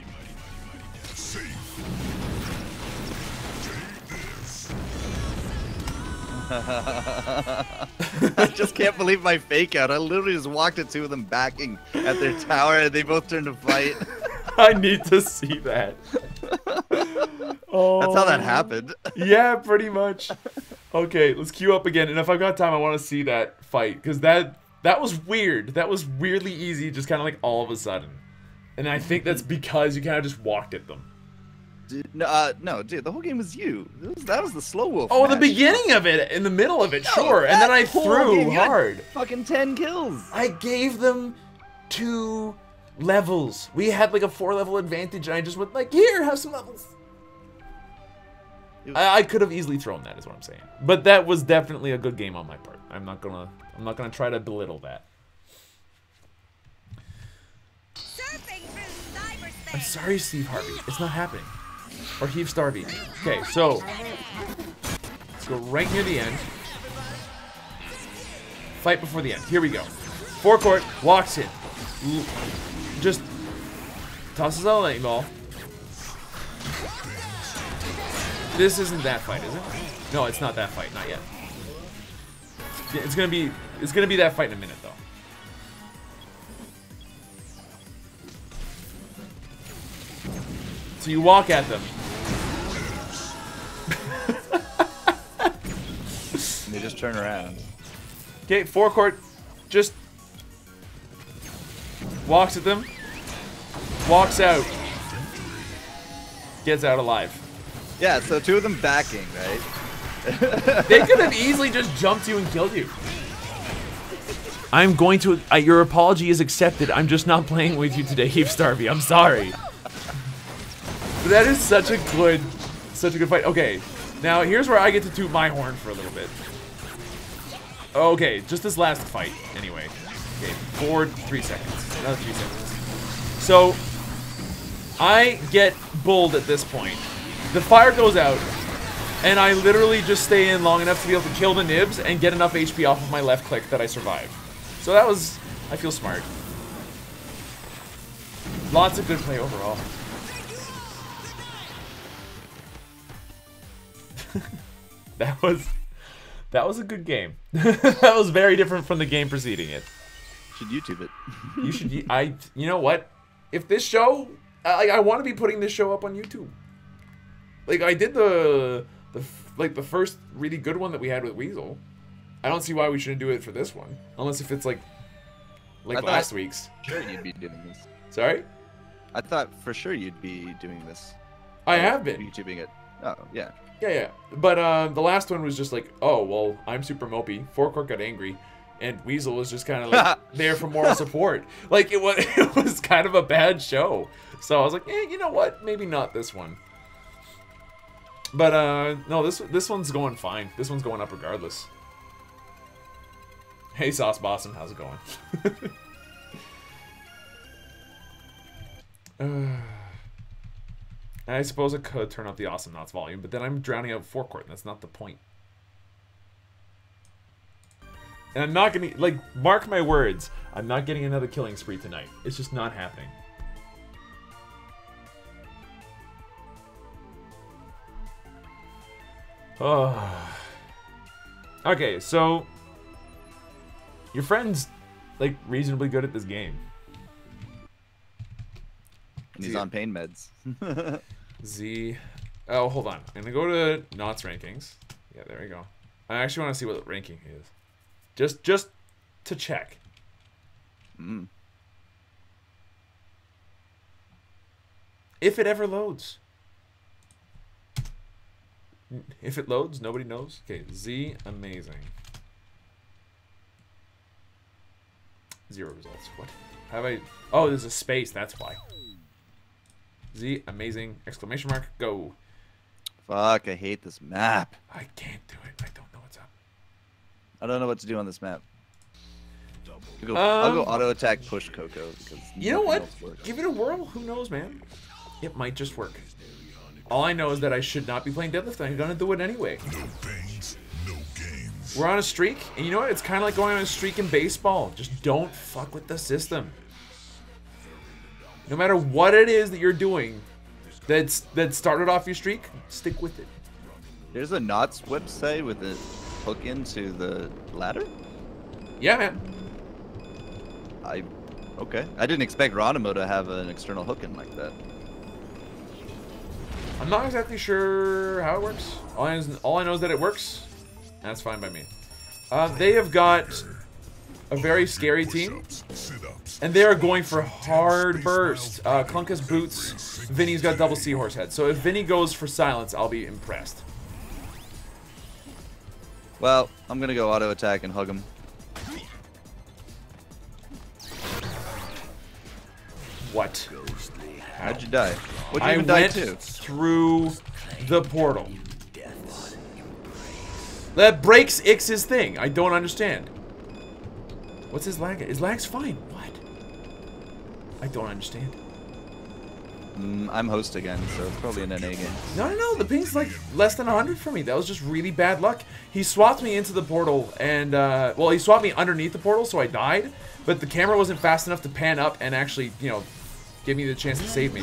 I just can't believe my fake out. I literally just walked at two of them backing at their tower and they both turned to fight. I need to see that. Oh, That's how that happened. Yeah, pretty much. Okay, let's queue up again. And if I've got time, I want to see that fight. Because that, that was weird. That was weirdly easy, just kind of like all of a sudden. And I think that's because you kind of just walked at them. Dude, no, uh, no, dude, the whole game was you. That was, that was the slow wolf. Oh, the match. beginning of it, in the middle of it, No, sure. And then I that whole threw game, you had hard. Fucking ten kills. I gave them two levels. We had like a four level advantage, and I just went like, here, have some levels. I, I could have easily thrown that, is what I'm saying. But that was definitely a good game on my part. I'm not gonna, I'm not gonna try to belittle that. Surfing through cyberspace. I'm sorry, Steve Harvey. It's not happening. Or Heave Starvey. Okay, so let's go right near the end. Fight before the end. Here we go. Forecourt walks in. L just tosses out a lightning ball. This isn't that fight, is it? No, it's not that fight. Not yet. It's gonna be. It's gonna be that fight in a minute, though. So you walk at them. And they just turn around. Okay, forecourt just walks at them, walks out, gets out alive. Yeah, so two of them backing, right? They could have easily just jumped you and killed you. I'm going to. Uh, your apology is accepted. I'm just not playing with you today, Heave Starvey. I'm sorry. But that is such a good, such a good fight. Okay, now here's where I get to toot my horn for a little bit. Okay, just this last fight, anyway. Okay, four, three seconds. Another three seconds. So, I get bulled at this point. The fire goes out, and I literally just stay in long enough to be able to kill the nibs and get enough H P off of my left click that I survive. So that was, I feel smart. Lots of good play overall. That was, that was a good game. That was very different from the game preceding it. Should YouTube it. You should, I, you know what? If this show, I, I want to be putting this show up on YouTube. Like, I did the, the, like, the first really good one that we had with Weasel. I don't see why we shouldn't do it for this one. Unless if it's, like, like I last thought- week's. Sure, you'd be doing this. Sorry? I thought for sure you'd be doing this. I Uh, have been. YouTubing it. Oh, yeah. Yeah, yeah. But uh, the last one was just like, oh, well, I'm super mopey. Forecourt got angry. And Weasel was just kind of like there for moral support. Like, it was, it was kind of a bad show. So I was like, eh, you know what? Maybe not this one. But, uh, no, this this one's going fine. This one's going up regardless. Hey, Sauce Bossum, how's it going? uh, I suppose I could turn up the Awesome Knots volume, but then I'm drowning out Forecourt, and that's not the point. And I'm not gonna, like, mark my words, I'm not getting another killing spree tonight. It's just not happening. Oh. Okay, so your friend's like reasonably good at this game. And he's Yeah. on pain meds. Z. Oh, hold on. I'm gonna go to Knots rankings. Yeah, there we go. I actually want to see what the ranking is, just just to check. Mm. If it ever loads. If it loads, nobody knows. Okay, Z, amazing. Zero results. What? Have I? Oh, there's a space. That's why. Z, amazing! Exclamation mark. Go. Fuck, I hate this map. I can't do it. I don't know what's up. I don't know what to do on this map. Double I'll go, I'll go Um, auto attack push Coco because You know nothing what? else works. Give it a whirl. Who knows, man? It might just work. All I know is that I should not be playing deadlift. I'm gonna do it anyway. No pains, no gains. We're on a streak, and you know what? It's kind of like going on a streak in baseball. Just don't fuck with the system. No matter what it is that you're doing that's that started off your streak, stick with it. There's a Knots website with a hook into the ladder? Yeah, man. I okay. I didn't expect Ronimo to have an external hook in like that. I'm not exactly sure how it works. All I, know, all I know is that it works. That's fine by me. Uh, they have got a very scary team, Sit-ups. and they are going for hard burst. Uh, Clunk has boots. Vinny's got double seahorse head. So if Vinny goes for silence, I'll be impressed. Well, I'm gonna go auto attack and hug him. What? How'd you die? What'd you I even die went to? through the portal. That breaks Ix's thing. I don't understand. What's his lag? His lag's fine. What? I don't understand. Mm, I'm host again, so it's probably an N A game. No, no, no. The ping's like less than one hundred for me. That was just really bad luck. He swapped me into the portal, and, uh, well, he swapped me underneath the portal, so I died. But the camera wasn't fast enough to pan up and actually, you know, give me the chance to save me.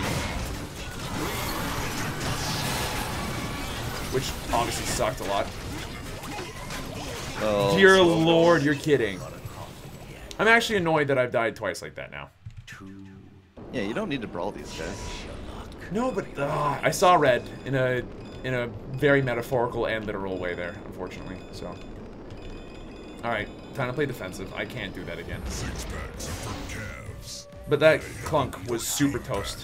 Which obviously sucked a lot. Oh, Dear so- Lord, you're kidding. I'm actually annoyed that I've died twice like that now. Yeah, you don't need to brawl these guys. No, but uh, I saw red in a in a very metaphorical and literal way there, unfortunately. So, all right, time to play defensive. I can't do that again. Six packs for calves. But that Clunk was super toast.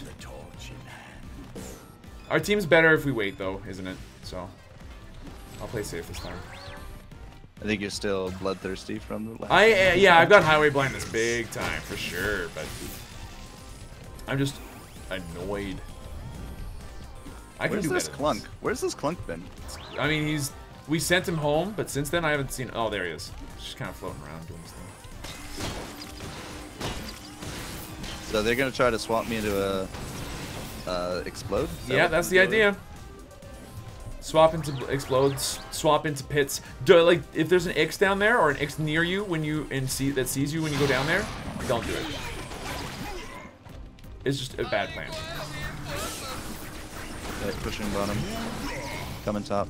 Our team's better if we wait, though, isn't it? So, I'll play safe this time. I think you're still bloodthirsty from the last. I uh, yeah, I've got highway blindness big time for sure, but I'm just annoyed. I can Where's do this better. Clunk? Where's this Clunk been? I mean, he's we sent him home, but since then I haven't seen. Oh, there he is. Just kind of floating around doing his thing. So they're gonna try to swap me into a uh, explode? Is that Yeah, what that's they're the doing? idea. Swap into explodes. Swap into pits. Do, like if there's an X down there or an X near you when you and see that sees you when you go down there, don't do it. It's just a bad plan. Yeah, pushing bottom. Coming top.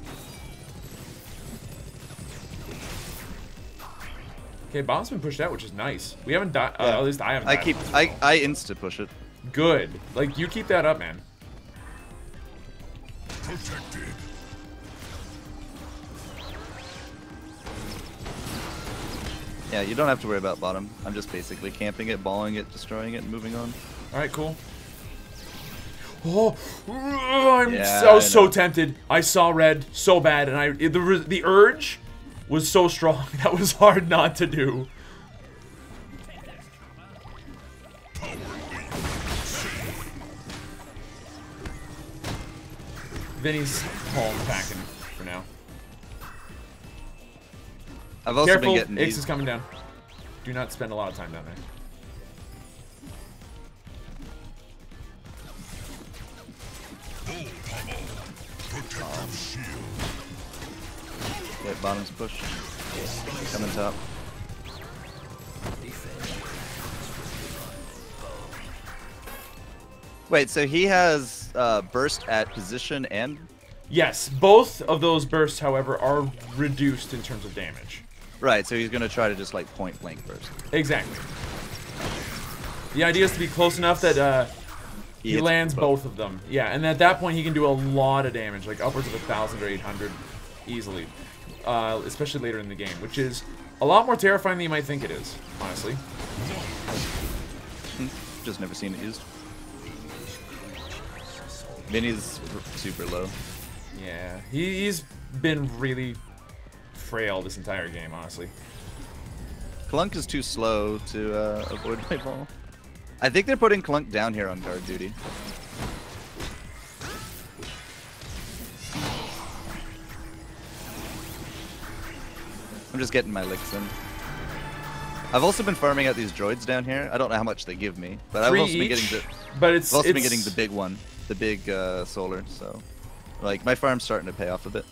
Okay, bomb's been pushed out, which is nice. We haven't died. Uh, Yeah. at least I haven't. I died. keep I I insta push it. Good. Like you keep that up, man. Protected. Yeah, you don't have to worry about bottom. I'm just basically camping it, balling it, destroying it, and moving on. All right, cool. Oh, I'm Yeah, so I so know. tempted. I saw red so bad, and I the the urge was so strong that was hard not to do. Vinny's home packing for now. I've also Careful, been getting Ix these. is coming down. Do not spend a lot of time down there. Protective shield. Wait, bottom's push. Coming top. Wait, so he has uh, burst at position and Yes, both of those bursts, however, are reduced in terms of damage. right. So he's gonna try to just like point blank burst. Exactly. The idea is to be close enough that uh, he, hits lands both of them. Yeah, and at that point he can do a lot of damage, like upwards of a thousand or eight hundred, easily. Uh, especially later in the game, which is a lot more terrifying than you might think it is, honestly. Hmm, Just never seen it used. Vinny's r- super low. Yeah, he, he's been really frail this entire game, honestly. Clunk is too slow to uh, avoid my ball. I think they're putting Clunk down here on guard duty. I'm just getting my licks in. I've also been farming out these droids down here. I don't know how much they give me, but I've Three also been each, getting the. but it's I've also it's, been getting the big one, the big uh, solar. So, like my farm's starting to pay off a bit.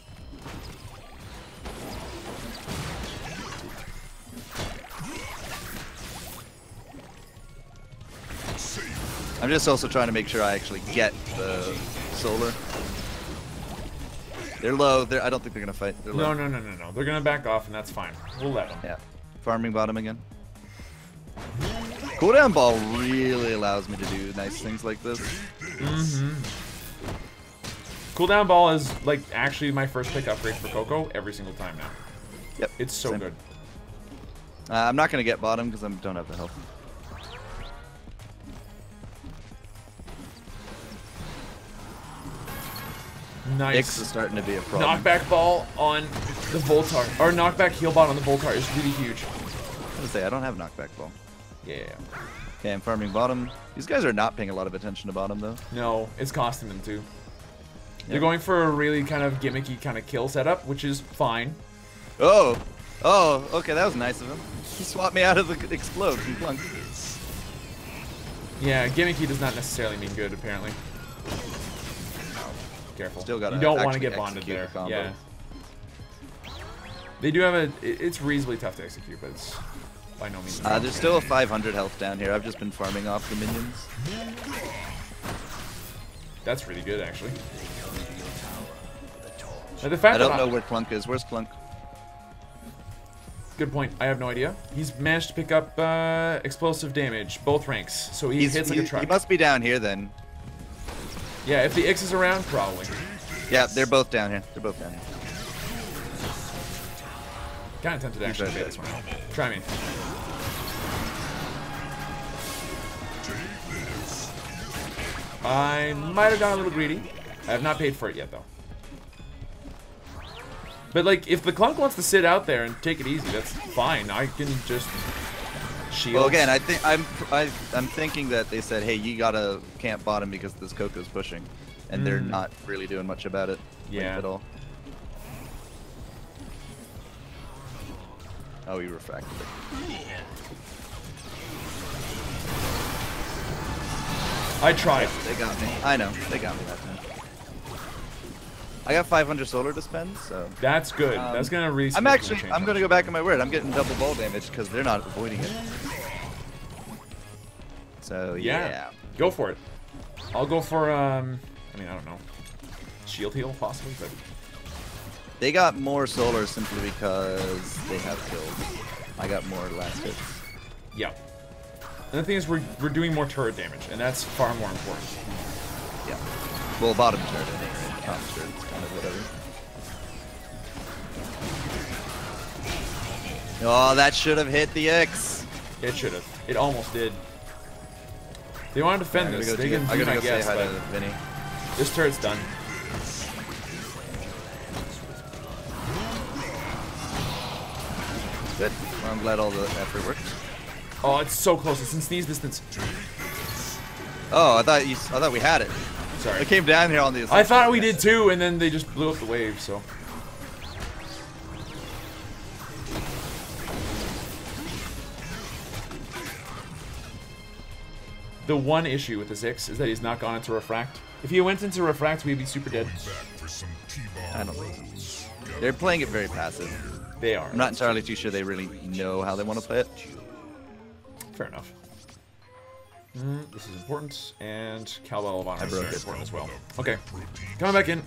I'm just also trying to make sure I actually get the solar. They're low. They're, I don't think they're gonna fight. They're No, low. no, no, no, no. They're gonna back off, and that's fine. We'll let them. Yeah. Farming bottom again. Cooldown ball really allows me to do nice things like this. Mm-hmm. Cooldown ball is like actually my first pick upgrade for Coco every single time now. Yep. It's so same. good. Uh, I'm not gonna get bottom because I don't have the health. Nice. X is starting to be a problem. Knockback ball on the Voltar, or knockback heal bot on the Voltar is really huge. I was gonna say I don't have knockback ball. Yeah. Okay, I'm farming bottom. These guys are not paying a lot of attention to bottom though. No, it's costing them too. They're Yeah. going for a really kind of gimmicky kind of kill setup, which is fine. Oh, oh, okay, that was nice of him. He swapped me out of the explode from Plunk. Yeah, gimmicky does not necessarily mean good, apparently. Careful. Still gotta you don't want to actually get bonded execute there. the combo. Yeah. They do have a. it- It's reasonably tough to execute, but it's by no means. Uh, there's still a five hundred health down here. I've just been farming off the minions. That's really good, actually. Now, the fact I don't that know where Clunk is. Where's Clunk? Good point. I have no idea. He's managed to pick up uh, explosive damage, both ranks, so he He's, hits like he, a truck. he must be down here then. Yeah, if the X is around, probably. Yeah, they're both down here. They're both down here. Kind of tempted to actually right bait this one. Try me. I might have gone a little greedy. I have not paid for it yet, though. But, like, if the Clunk wants to sit out there and take it easy, that's fine. I can just shield. Well, again, I think I'm I, I'm thinking that they said, hey, you gotta camp bottom because this Coco's pushing, and they're Mm. not really doing much about it. like, Yeah. at all. Oh, he refracted it. I tried. They got me. I know. They got me that time. I got five hundred solar to spend, so. That's good. Um, That's gonna really. I'm significantly actually. change I'm how gonna much- go back on my word. I'm getting double ball damage because they're not avoiding it. So Yeah. yeah. Go for it. I'll go for um. I mean, I don't know. Shield heal possibly, but They got more solar simply because they have kills. I got more last hits. yeah. And the thing is, we're we're doing more turret damage, and that's far more important. Yeah. Well, bottom turret anyway. Top turret, it's kind of whatever. Oh, that should have hit the X. It should have. It almost did. They want to defend I'm this. gonna go, They to- can I'm do gonna my go guess, say hi but to Vinny. this turret's done. Good. Well, I'm glad all the effort worked. Oh, it's so close. It's in sneeze distance. Oh, I thought you. I thought we had it. Sorry. I came down here on the. I thought we did too, and then they just blew up the wave. So. The one issue with this X is that he's not gone into Refract. If he went into Refract, we'd be super dead. Back for some T-bar I don't think rolls. They're playing it very passive. They are. I'm not entirely too sure they really know how they want to play it. Fair enough. Mm, this is important, and Cowbell of Honor I is broke very it. important as well. Okay, coming back in.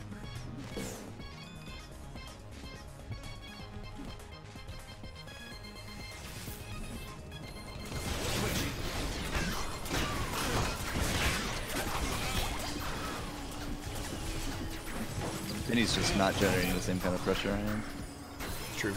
And he's just not generating the same kind of pressure I am. True.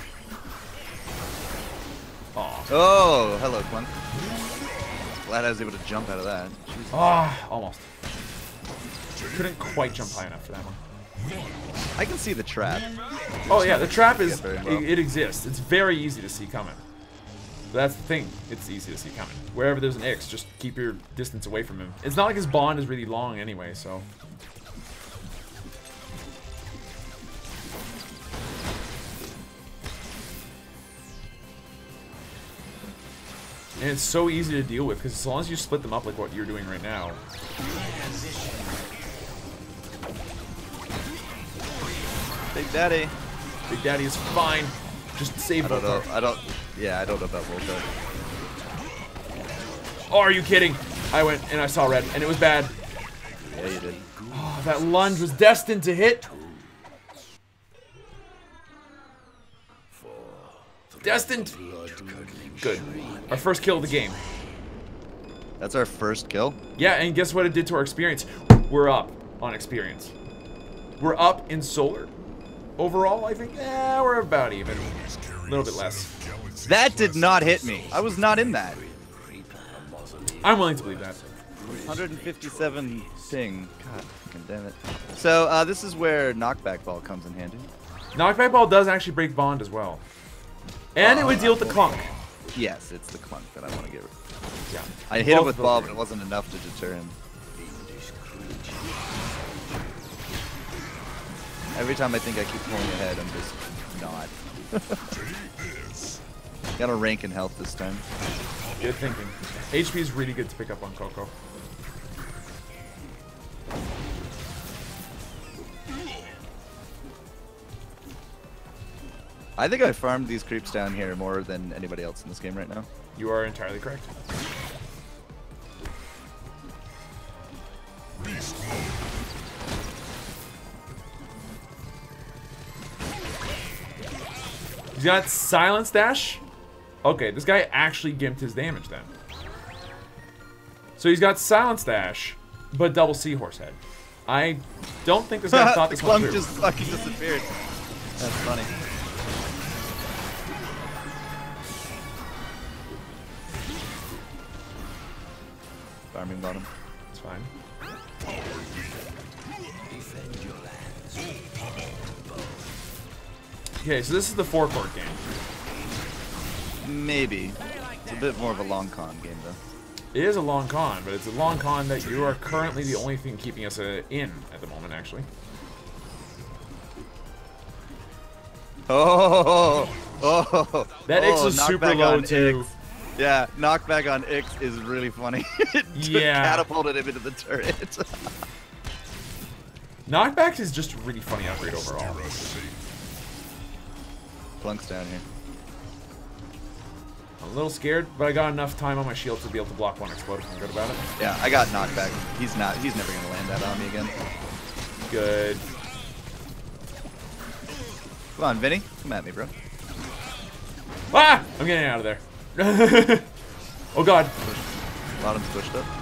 Aw. Oh, hello, Clunk. Glad I was able to jump out of that. Jesus. Ah, almost. Couldn't quite jump high enough for that one. I can see the trap. Oh yeah, the trap is, very well. it, it exists. It's very easy to see coming. That's the thing. It's easy to see coming. Wherever there's an X, just keep your distance away from him. It's not like his bond is really long anyway, so. And it's so easy to deal with, because as long as you split them up like what you're doing right now. Big Daddy. Big Daddy is fine. Just save I don't know. Voltar. I don't. Yeah, I don't know about Voltar. Oh, are you kidding? I went and I saw red, and it was bad. Yeah, you did. Oh, that lunge was destined to hit. Destined. Good. Our first kill of the game. That's our first kill. Yeah, and guess what it did to our experience? We're up on experience. We're up in solar. Overall, I think, yeah, we're about even. A little bit less. That did not hit me. I was not in that. I'm willing to believe that. one fifty-seven ping. God fucking damn it. So uh, this is where knockback ball comes in handy. Knockback ball does actually break bond as well. And it would deal with the clunk. Yes, it's the clunk that I want to get rid of. Yeah. I hit him Both with of ball, them. but it wasn't enough to deter him. Every time I think I keep pulling ahead, I'm just not. Got a rank in health this time. Good thinking. H P is really good to pick up on Coco. I think I farmed these creeps down here more than anybody else in this game right now. You are entirely correct. He's got Silence Dash. Okay, this guy actually gimped his damage then. So he's got Silence Dash, but double Seahorse Head. I don't think this guy thought the this one clunk through. just fucking disappeared. That's funny. Farming bottom. It's fine. Okay, so this is the four-court game. Maybe. It's a bit more of a long con game though. It is a long con, but it's a long con that you are currently the only thing keeping us uh, in at the moment, actually. Oh, oh, That oh, Ix was super knockback low on too. Ix. Yeah, knockback on Ix is really funny. It Yeah. catapulted him into the turret. Knockback is just a really funny upgrade overall. Plunk's down here. I'm a little scared, but I got enough time on my shield to be able to block one explode if I'm good about it. Yeah, I got knockback. He's not. He's never gonna land that on me again. Good. Come on, Vinny. Come at me, bro. Ah! I'm getting out of there. Oh god. Bottom's pushed up.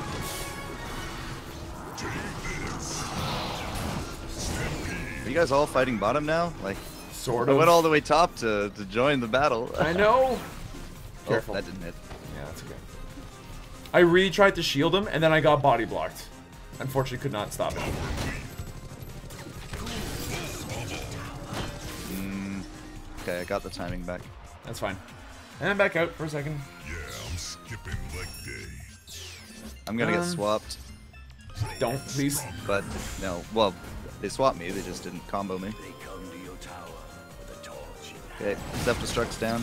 Are you guys all fighting bottom now? Like, Sort I of. went all the way top to, to join the battle. I know. Oh, Careful. that didn't hit. Yeah, that's okay. I really tried to shield him, and then I got body blocked. Unfortunately, could not stop it. Mm, okay, I got the timing back. That's fine. And I'm back out for a second. Yeah, I'm skipping leg day. I'm gonna get Um, swapped, Don't, please. but no. Well, they swapped me. They just didn't combo me. Okay, self-destruct's down.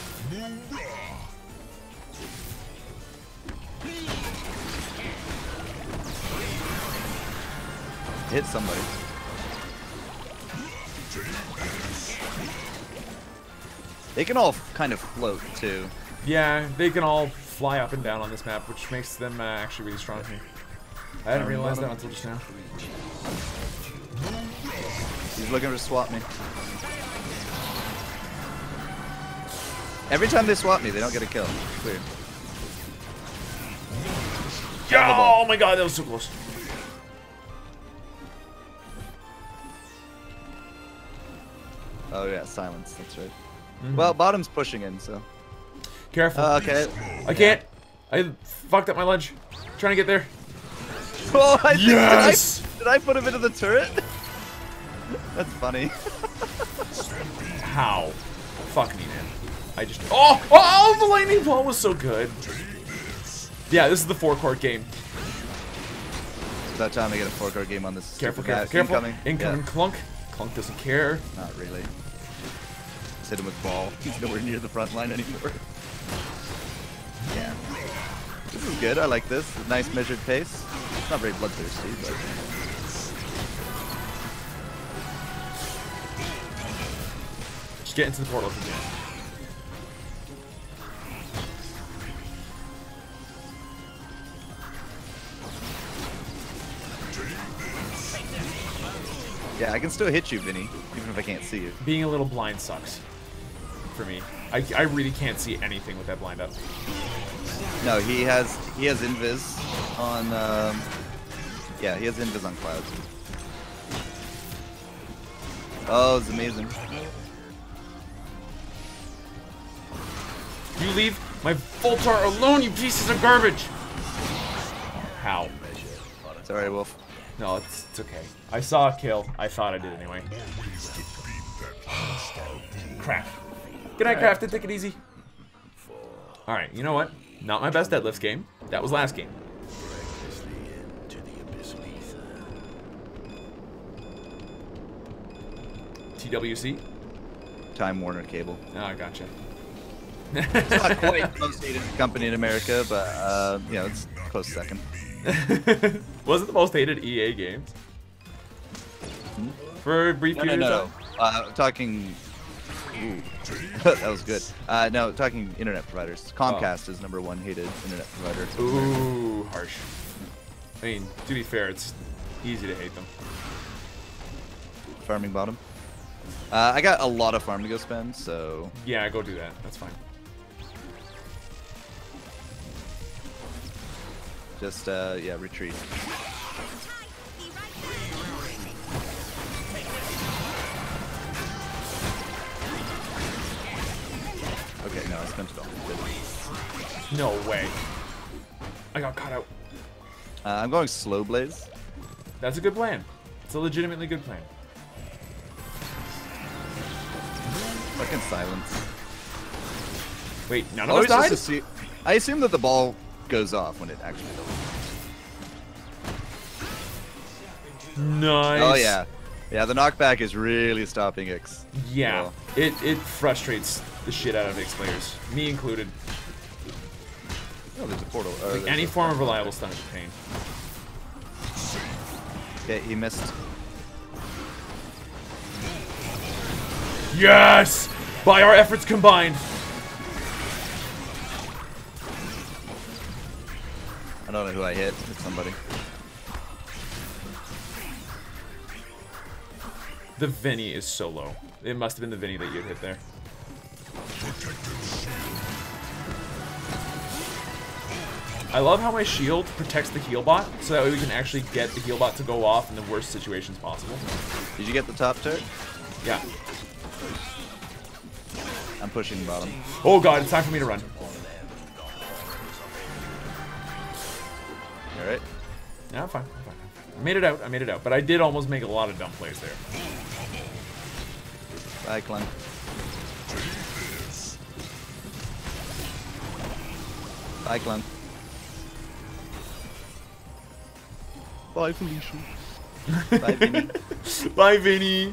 Hit somebody. They can all kind of float too. Yeah, they can all fly up and down on this map, which makes them uh, actually really strong here. I hadn't realized that until just now. He's looking to swap me. Every time they swap me, they don't get a kill. It's weird. Oh my god, that was so close. Oh yeah, silence. That's right. Mm-hmm. Well, bottom's pushing in, so. Careful. Uh, okay. I can't. I fucked up my ledge. Trying to get there. Oh, I think, Yes! did, I, did I put him into the turret? That's funny. How? Fuck me, man. I just. Oh! Oh! The lightning ball was so good. Yeah, this is the four-court game. It's about time I get a four-card game on this. Careful, super careful, guy. careful. Incoming. Incoming Yeah. Clunk. Clunk doesn't care. Not really. Just hit him with ball. He's nowhere near the front line anymore. Yeah. good. I like this. Nice measured pace. It's not very bloodthirsty, but Just get into the portal if you can. yeah, I can still hit you, Vinny, even if I can't see you. Being a little blind sucks for me. I, I really can't see anything with that blind up. No, he has he has invis on. Um, yeah, he has invis on clouds. Oh, it's amazing. You leave my Voltar alone, you pieces of garbage! How? Sorry, Wolf. No, it's, it's okay. I saw a kill. I thought I did anyway. Crap. Good night, Crafted. Take it easy. Alright, you know what? Not my best deadlifts game. That was last game. T W C? Time Warner Cable. Oh, I gotcha. It's not quite the most hated company in America, but uh, you know, it's close second. Was it the most hated E A games? Hmm? For a brief No, no, period no. of time? Uh, talking. Ooh. That was good. Uh, no, talking internet providers. Comcast is number one hated internet provider. Ooh, harsh. I mean, to be fair, it's easy to hate them. Farming bottom. Uh, I got a lot of farm to go spend, so Yeah, go do that. That's fine. just uh, yeah, retreat. Okay, no, I spent it all. Good. No way. I got caught out. Uh, I'm going slow blaze. That's a good plan. It's a legitimately good plan. Fucking silence. Wait, none I of us always died? just assume, I assume that the ball goes off when it actually does. Nice. Oh yeah, yeah. The knockback is really stopping Ix. Yeah. Well, It it frustrates the shit out of X players, me included. oh, there's a portal. or Like there's any a- form of reliable stun is a pain. Okay, he missed. Yes! By our efforts combined. I don't know who I hit. It's somebody. The Vinny is so low. It must have been the Vinny that you had hit there. I love how my shield protects the heal bot, so that way we can actually get the heal bot to go off in the worst situations possible. Did you get the top turret? Yeah. I'm pushing bottom. Oh god, it's time for me to run. All right. Yeah, I'm fine. I'm fine. I made it out. I made it out. But I did almost make a lot of dumb plays there. Bye, Clunk. Bye, Clunk. Bye, Felicia. Bye, Vinny. Bye, Vinny.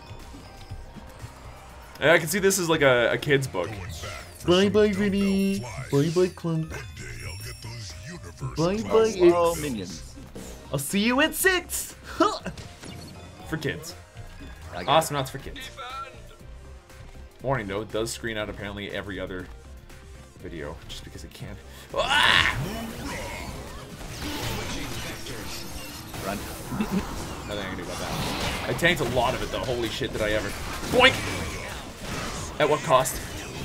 And I can see this is like a, a kid's book. Bye bye, Vinny. Bye bye, Clunk. Bye bye, Oh, Ix. minions. I'll see you at six. For kids. I got Astronauts for kids. Warning though, it does screen out apparently every other video, just because it can. Ah! it. Run. Nothing I can do about that. I tanked a lot of it though. Holy shit, did I ever? Boink! At what cost?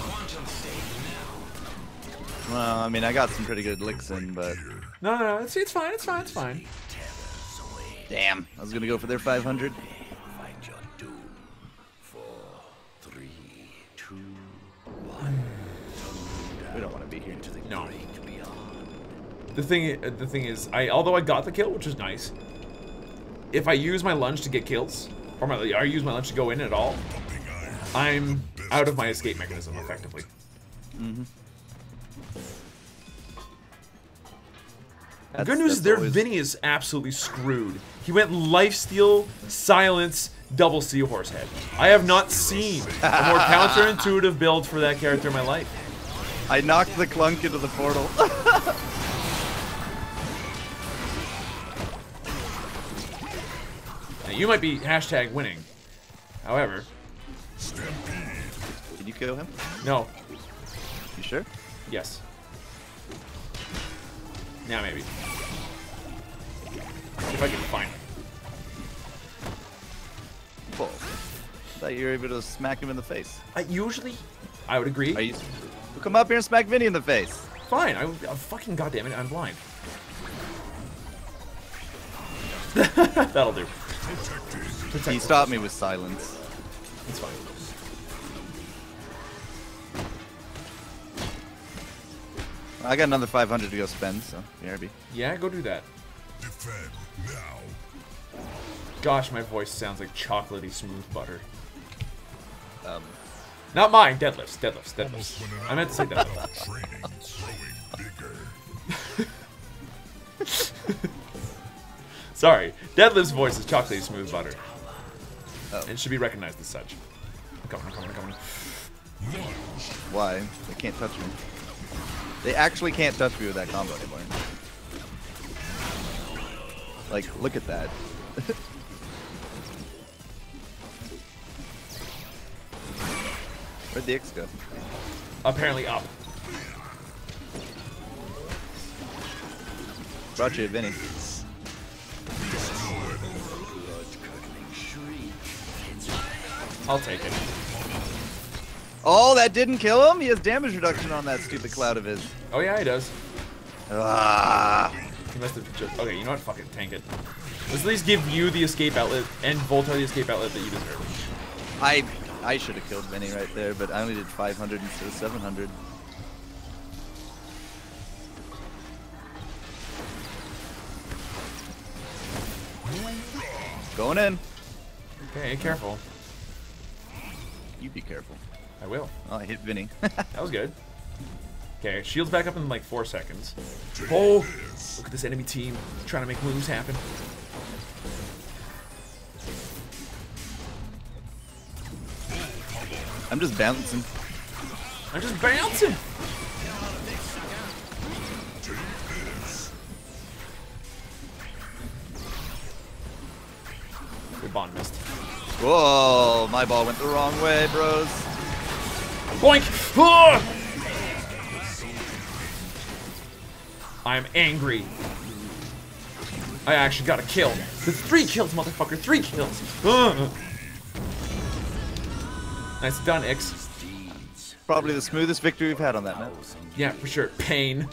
Well, I mean, I got some pretty good licks in, but No, no, no. It's, it's fine. It's fine. It's fine. damn, I was gonna go for their five hundred. We don't want to be here. No. The thing, the thing is, I although I got the kill, which was nice. If I use my lunge to get kills, or my, I use my lunge to go in at all, I'm out of my escape mechanism effectively. Mm-hmm. The good news is their Vinny is absolutely screwed. He went lifesteal, silence, double seahorse head. I have not seen a more counterintuitive build for that character in my life. I knocked the Clunk into the portal. You might be hashtag winning. However, Did you kill him? no. You sure? Yes. Now maybe. If I can find him. Cool. Thought you were able to smack him in the face. I usually, I would agree. Are you? Well, come up here and smack Vinny in the face. Fine. I, I fucking goddamn it, I'm blind. That'll do. Protect He stopped me with silence. It's fine. I got another five hundred to go spend, so B R B. Yeah, go do that. Defend now. Gosh, my voice sounds like chocolatey smooth butter. Um, Not mine. Deadlifts. Deadlifts. Almost Deadlifts. when an I meant to say hour deadlifts. of training, growing bigger. Sorry. Deadlift's voice is chocolatey smooth butter. Oh. And should be recognized as such. I'm coming, I'm coming, I'm coming. why? They can't touch me. They actually can't touch me with that combo anymore. Like, look at that. Where'd the X go? Apparently up. Brought you a Vinny. I'll take it. Oh, that didn't kill him? He has damage reduction on that stupid cloud of his. Oh yeah, he does. Ah. He must have just... Okay, you know what? Fuck it. Tank it. Let's at least give you the escape outlet and Voltar the escape outlet that you deserve. I I should have killed Vinny right there, but I only did five hundred instead of seven hundred. Going in. Okay, careful. You be careful. I will. Oh, I hit Vinny. That was good. Okay, shields back up in like four seconds. Oh! Look at this enemy team trying to make moves happen. I'm just bouncing. I'm just bouncing! Good bond missed. Whoa, my ball went the wrong way, bros. Boink! Ah! I'm angry. I actually got a kill. There's three kills, motherfucker. Three kills. Ah! Nice done, Ix. Probably the smoothest victory we've had on that map. Yeah, for sure. Pain.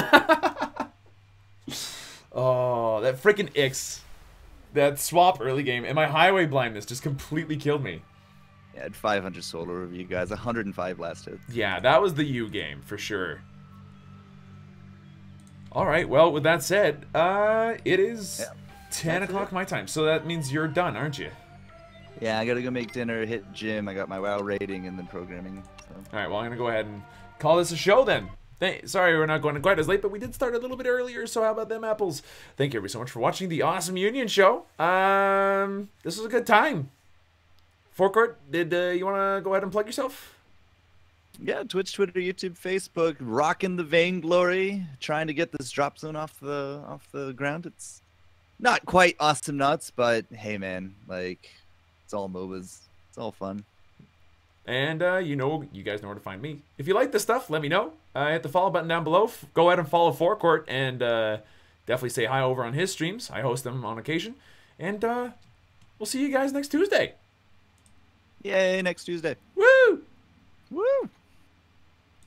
Oh, that freaking Ix. That swap early game and my highway blindness just completely killed me. Yeah, I had five hundred solo review, guys. one hundred five last hit. Yeah, that was the U game for sure. All right, well, with that said, uh, it is Yeah, ten o'clock my time, so that means you're done, aren't you? Yeah, I gotta go make dinner, hit gym. I got my WoW rating and then programming. So. All right, well, I'm gonna go ahead and call this a show then. Thank Sorry we're not going quite as late, but we did start a little bit earlier, so how about them apples? Thank you everybody so much for watching the Awesome Union Show. Um, this was a good time. Forecourt, did uh, you want to go ahead and plug yourself? Yeah, Twitch, Twitter, YouTube, Facebook, rocking the Vainglory, trying to get this drop zone off the off the ground. It's not quite awesome nuts, but hey, man, like it's all M O B As. It's all fun. And uh, you know, you guys know where to find me. If you like this stuff, let me know. Uh, hit the follow button down below. F go ahead and follow Forecourt, and uh, definitely say hi over on his streams. I host them on occasion. And uh, we'll see you guys next Tuesday. Yay, next Tuesday. Woo! Woo!